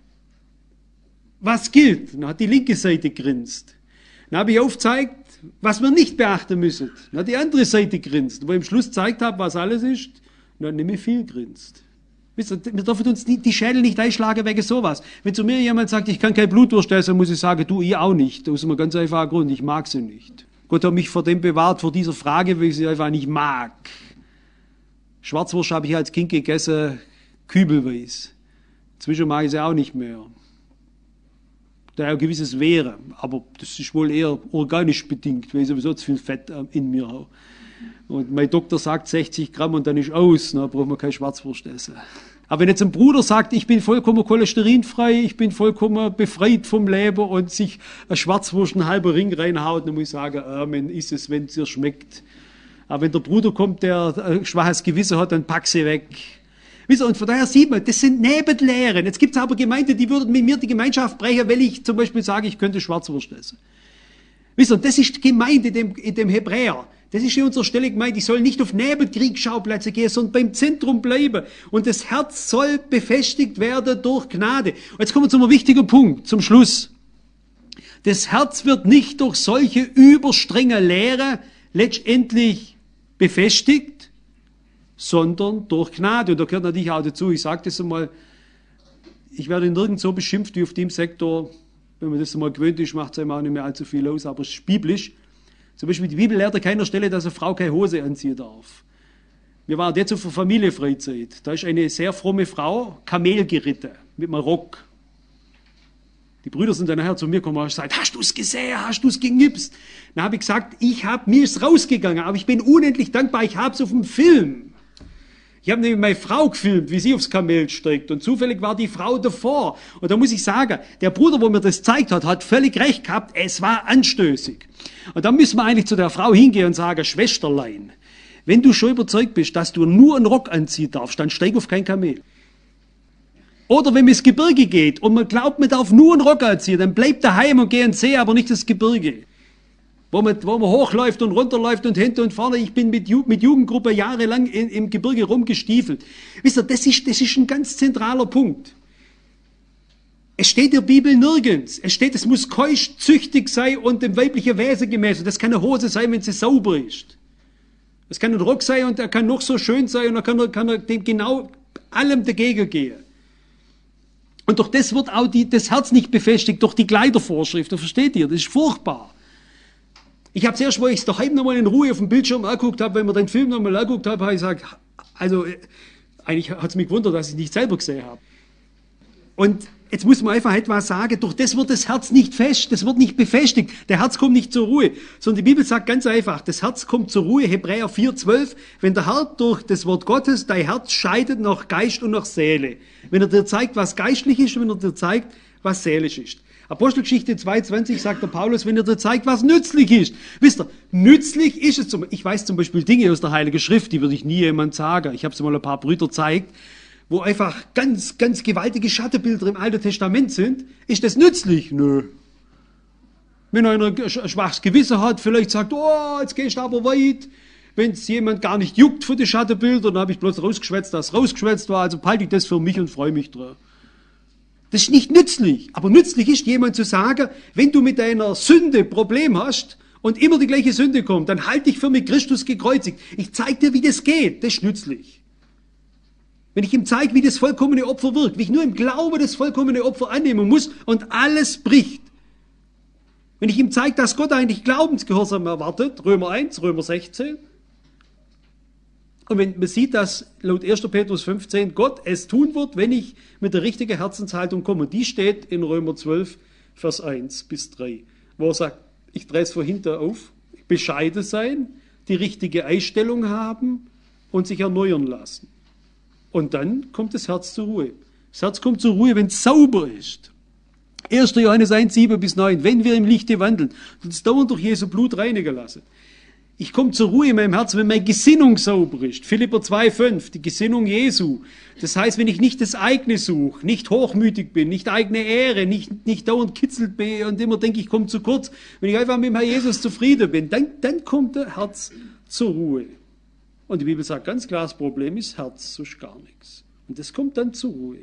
was gilt. Dann hat die linke Seite grinst. Dann habe ich aufgezeigt, was wir nicht beachten müssen. Dann hat die andere Seite grinst. Wo ich am Schluss gezeigt habe, was alles ist, dann hat nämlich viel grinst. Wisst ihr, wir dürfen uns die, die Schädel nicht einschlagen wegen sowas. Wenn zu mir jemand sagt, ich kann kein Blutwurst essen, muss ich sagen, du, ich auch nicht. Aus einem ganz einfachen Grund, ich mag sie nicht. Gott hat mich vor dem bewahrt, vor dieser Frage, weil ich sie einfach nicht mag. Schwarzwurst habe ich als Kind gegessen, kübelweise. Inzwischen mag ich sie auch nicht mehr. Da ein gewisses wäre, aber das ist wohl eher organisch bedingt, weil ich sowieso zu viel Fett in mir habe. Und mein Doktor sagt sechzig Gramm und dann ist aus, dann braucht man keine Schwarzwurst essen. Aber wenn jetzt ein Bruder sagt, ich bin vollkommen cholesterinfrei, ich bin vollkommen befreit vom Leben und sich eine Schwarzwurst einen halben Ring reinhaut, dann muss ich sagen, Amen, ist es, wenn es dir schmeckt. Aber wenn der Bruder kommt, der ein schwaches Gewissen hat, dann pack sie weg. Wisst ihr, und von daher sieht man, das sind Nebenlehren. Jetzt gibt es aber Gemeinden, die würden mit mir die Gemeinschaft brechen, weil ich zum Beispiel sage, ich könnte Schwarzwurst essen. Wisst ihr, das ist die Gemeinde in dem, in dem Hebräer. Das ist in unserer Stelle gemeint, ich soll nicht auf Nebenkriegsschauplätze gehen, sondern beim Zentrum bleiben. Und das Herz soll befestigt werden durch Gnade. Und jetzt kommen wir zu einem wichtigen Punkt, zum Schluss. Das Herz wird nicht durch solche überstrenge Lehre letztendlich befestigt, sondern durch Gnade. Und da gehört natürlich auch dazu, ich sage das einmal, ich werde nirgends so beschimpft wie auf dem Sektor. Wenn man das einmal gewöhnt ist, macht es einem auch nicht mehr allzu viel aus, aber es ist biblisch. Zum Beispiel die Bibel lehrt an keiner Stelle, dass eine Frau keine Hose anziehen darf. Wir waren jetzt auf einer Familienfreizeit. Da ist eine sehr fromme Frau Kamel geritten mit einem Rock. Die Brüder sind dann nachher zu mir gekommen und haben gesagt, hast du es gesehen, hast du es genipst? Dann habe ich gesagt, ich hab, mir ist rausgegangen, aber ich bin unendlich dankbar, ich habe es auf dem Film. Ich habe nämlich meine Frau gefilmt, wie sie aufs Kamel steigt und zufällig war die Frau davor. Und da muss ich sagen, der Bruder, wo mir das gezeigt hat, hat völlig recht gehabt, es war anstößig. Und dann müssen wir eigentlich zu der Frau hingehen und sagen, Schwesterlein, wenn du schon überzeugt bist, dass du nur einen Rock anziehen darfst, dann steig auf kein Kamel. Oder wenn man ins Gebirge geht und man glaubt, man darf nur einen Rock anziehen, dann bleibt daheim und geh ins See, aber nicht ins Gebirge. Wo man, wo man hochläuft und runterläuft und hinten und vorne. Ich bin mit, Ju mit Jugendgruppe jahrelang in, im Gebirge rumgestiefelt. Wisst ihr, das ist, das ist ein ganz zentraler Punkt. Es steht in der Bibel nirgends. Es steht, es muss keusch, züchtig sein und dem weiblichen Wesen gemäß. Und das kann eine Hose sein, wenn sie sauber ist. Das kann ein Rock sein und er kann noch so schön sein und er kann, kann er dem genau allem dagegen gehen. Und durch das wird auch die, das Herz nicht befestigt, durch die Kleidervorschriften. Versteht ihr? Das ist furchtbar. Ich habe zuerst, wo ich es daheim nochmal in Ruhe auf dem Bildschirm angeguckt habe, wenn wir den Film nochmal angeguckt haben, habe ich gesagt, also eigentlich hat es mich gewundert, dass ich es nicht selber gesehen habe. Und jetzt muss man einfach etwas sagen, durch das wird das Herz nicht fest, das wird nicht befestigt, der Herz kommt nicht zur Ruhe, sondern die Bibel sagt ganz einfach, das Herz kommt zur Ruhe, Hebräer vier zwölf, wenn der Herr durch das Wort Gottes dein Herz scheidet nach Geist und nach Seele. Wenn er dir zeigt, was geistlich ist und wenn er dir zeigt, was seelisch ist. Apostelgeschichte zwei zwanzig sagt der Paulus, wenn er dir zeigt, was nützlich ist. Wisst ihr, nützlich ist es zum Ich weiß zum Beispiel Dinge aus der Heiligen Schrift, die würde ich nie jemand sagen. Ich habe es mal ein paar Brüder gezeigt, wo einfach ganz, ganz gewaltige Schattenbilder im Alten Testament sind. Ist das nützlich? Nö. Wenn einer ein schwaches Gewissen hat, vielleicht sagt, oh, jetzt gehst du aber weit. Wenn es jemand gar nicht juckt für die Schattenbilder, dann habe ich bloß rausgeschwätzt, dass es rausgeschwätzt war. Also behalte ich das für mich und freue mich drauf. Das ist nicht nützlich, aber nützlich ist, jemand zu sagen, wenn du mit deiner Sünde Problem hast und immer die gleiche Sünde kommt, dann halte dich für mit Christus gekreuzigt. Ich zeige dir, wie das geht. Das ist nützlich. Wenn ich ihm zeige, wie das vollkommene Opfer wirkt, wie ich nur im Glaube das vollkommene Opfer annehmen muss und alles bricht. Wenn ich ihm zeige, dass Gott eigentlich Glaubensgehorsam erwartet, Römer eins, Römer sechzehn, und wenn man sieht, dass laut erster Petrus fünfzehn Gott es tun wird, wenn ich mit der richtigen Herzenshaltung komme. Und die steht in Römer zwölf, Vers eins bis drei, wo er sagt, ich drehe es von hinten auf, bescheiden sein, die richtige Einstellung haben und sich erneuern lassen. Und dann kommt das Herz zur Ruhe. Das Herz kommt zur Ruhe, wenn es sauber ist. erster Johannes eins, sieben bis neun, wenn wir im Lichte wandeln und uns dauernd durch Jesu Blut reinigen lassen. Ich komme zur Ruhe in meinem Herzen, wenn meine Gesinnung sauber ist. Philipper zwei, fünf, die Gesinnung Jesu. Das heißt, wenn ich nicht das eigene suche, nicht hochmütig bin, nicht eigene Ehre, nicht, nicht dauernd kitzelt bin und immer denke, ich komme zu kurz, wenn ich einfach mit dem Herrn Jesus zufrieden bin, dann, dann kommt das Herz zur Ruhe. Und die Bibel sagt ganz klar, das Problem ist Herz, sonst gar nichts. Und das kommt dann zur Ruhe.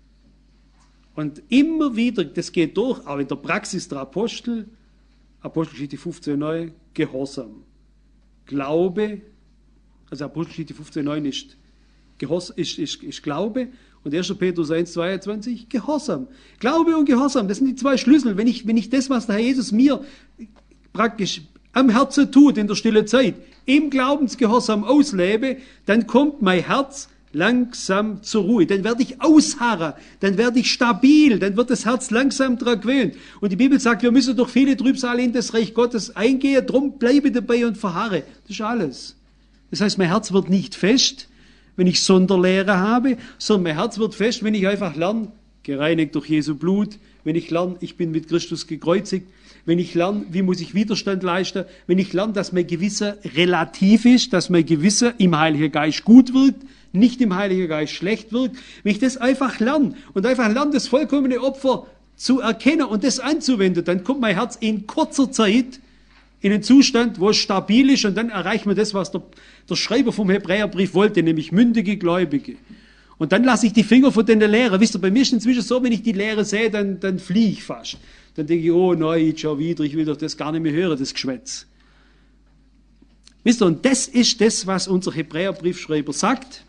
Und immer wieder, das geht durch, auch in der Praxis der Apostel, Apostelgeschichte fünfzehn, neun, Gehorsam. Glaube, also Apostelgeschichte fünfzehn, neun ist, ist, ist, ist Glaube und erster Petrus eins, zweiundzwanzig, Gehorsam. Glaube und Gehorsam, das sind die zwei Schlüssel. Wenn ich, wenn ich das, was der Herr Jesus mir praktisch am Herzen tut in der stillen Zeit, im Glaubensgehorsam auslebe, dann kommt mein Herz langsam zur Ruhe. Dann werde ich ausharren, dann werde ich stabil, dann wird das Herz langsam daran gewöhnt. Und die Bibel sagt, wir müssen durch viele Trübsale in das Reich Gottes eingehen, drum bleibe dabei und verharre. Das ist alles. Das heißt, mein Herz wird nicht fest, wenn ich Sonderlehre habe, sondern mein Herz wird fest, wenn ich einfach lerne, gereinigt durch Jesu Blut, wenn ich lerne, ich bin mit Christus gekreuzigt, wenn ich lerne, wie muss ich Widerstand leisten, wenn ich lerne, dass mein Gewissen relativ ist, dass mein Gewissen im Heiligen Geist gut wirkt, nicht im Heiligen Geist schlecht wirkt, wenn ich das einfach lerne und einfach lerne, das vollkommene Opfer zu erkennen und das anzuwenden, dann kommt mein Herz in kurzer Zeit in einen Zustand, wo es stabil ist und dann erreicht man das, was der, der Schreiber vom Hebräerbrief wollte, nämlich mündige Gläubige. Und dann lasse ich die Finger von den Lehre. Wisst ihr, bei mir ist es inzwischen so, wenn ich die Lehre sehe, dann, dann fliehe ich fast. Dann denke ich, oh nein, schon wieder, ich will doch das gar nicht mehr hören, das Geschwätz. Wisst ihr, und das ist das, was unser Hebräerbriefschreiber sagt.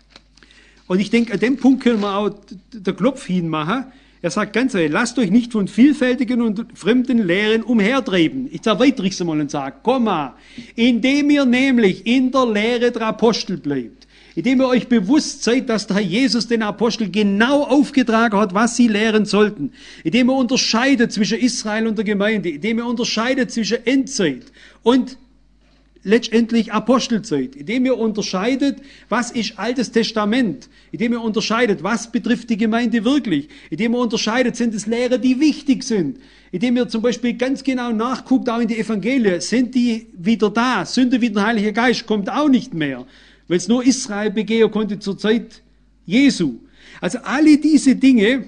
Und ich denke, an dem Punkt können wir auch den Klopf hinmachen. Er sagt ganz ehrlich, lasst euch nicht von vielfältigen und fremden Lehren umhertreiben. Ich erweitere es mal und sage, Komma, indem ihr nämlich in der Lehre der Apostel bleibt, indem ihr euch bewusst seid, dass der Herr Jesus den Apostel genau aufgetragen hat, was sie lehren sollten, indem er unterscheidet zwischen Israel und der Gemeinde, indem er unterscheidet zwischen Endzeit und letztendlich Apostelzeit, indem ihr unterscheidet, was ist Altes Testament, indem ihr unterscheidet, was betrifft die Gemeinde wirklich, indem ihr unterscheidet, sind es Lehren, die wichtig sind, indem ihr zum Beispiel ganz genau nachguckt, auch in die Evangelien, sind die wieder da, Sünde wie der Heilige Geist kommt auch nicht mehr, weil es nur Israel begehen konnte zur Zeit Jesu. Also alle diese Dinge.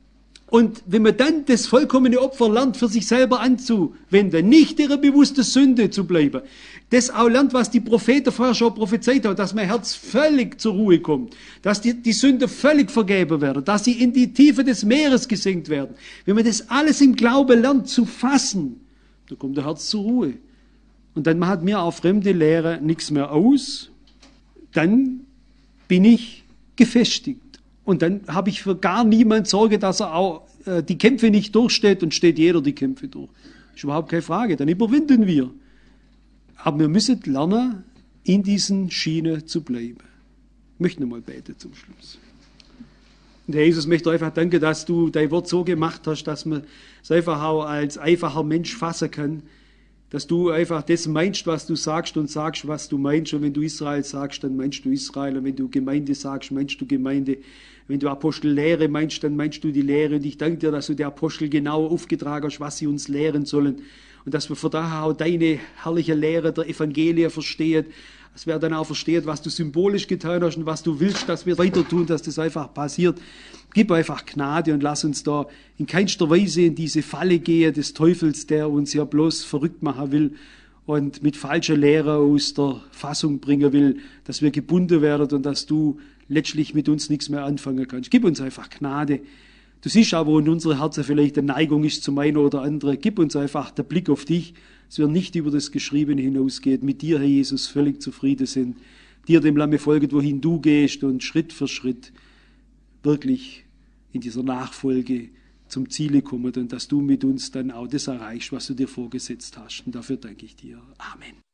Und wenn man dann das vollkommene Opfer lernt, für sich selber anzuwenden, nicht ihre bewusste Sünde zu bleiben, das auch lernt, was die Propheten vorher schon prophezeit haben, dass mein Herz völlig zur Ruhe kommt, dass die, die Sünde völlig vergeben werden, dass sie in die Tiefe des Meeres gesenkt werden. Wenn man das alles im Glauben lernt zu fassen, dann kommt der Herz zur Ruhe. Und dann macht mir auch fremde Lehre nichts mehr aus, dann bin ich gefestigt. Und dann habe ich für gar niemand Sorge, dass er auch äh, die Kämpfe nicht durchsteht und steht jeder die Kämpfe durch. Das ist überhaupt keine Frage, dann überwinden wir. Aber wir müssen lernen, in diesen Schienen zu bleiben. Ich möchte noch mal beten zum Schluss. Und Herr Jesus, ich möchte einfach danken, dass du dein Wort so gemacht hast, dass man es einfach auch als einfacher Mensch fassen kann, dass du einfach das meinst, was du sagst und sagst, was du meinst. Und wenn du Israel sagst, dann meinst du Israel. Und wenn du Gemeinde sagst, meinst du Gemeinde. Wenn du Apostellehre meinst, dann meinst du die Lehre. Und ich danke dir, dass du die Apostel genau aufgetragen hast, was sie uns lehren sollen. Und dass wir von daher auch deine herrliche Lehre der Evangelien verstehen. Dass wir dann auch verstehen, was du symbolisch getan hast und was du willst, dass wir weiter tun, dass das einfach passiert. Gib einfach Gnade und lass uns da in keinster Weise in diese Falle gehen des Teufels, der uns ja bloß verrückt machen will und mit falscher Lehre aus der Fassung bringen will, dass wir gebunden werden und dass du letztlich mit uns nichts mehr anfangen kannst. Gib uns einfach Gnade. Du siehst aber, wo in unsere Herzen vielleicht eine Neigung ist zum einen oder anderen. Gib uns einfach den Blick auf dich, dass wir nicht über das Geschriebene hinausgehen, mit dir, Herr Jesus, völlig zufrieden sind, dir dem Lamme folgen, wohin du gehst und Schritt für Schritt wirklich in dieser Nachfolge zum Ziele kommen und dass du mit uns dann auch das erreichst, was du dir vorgesetzt hast. Und dafür danke ich dir. Amen.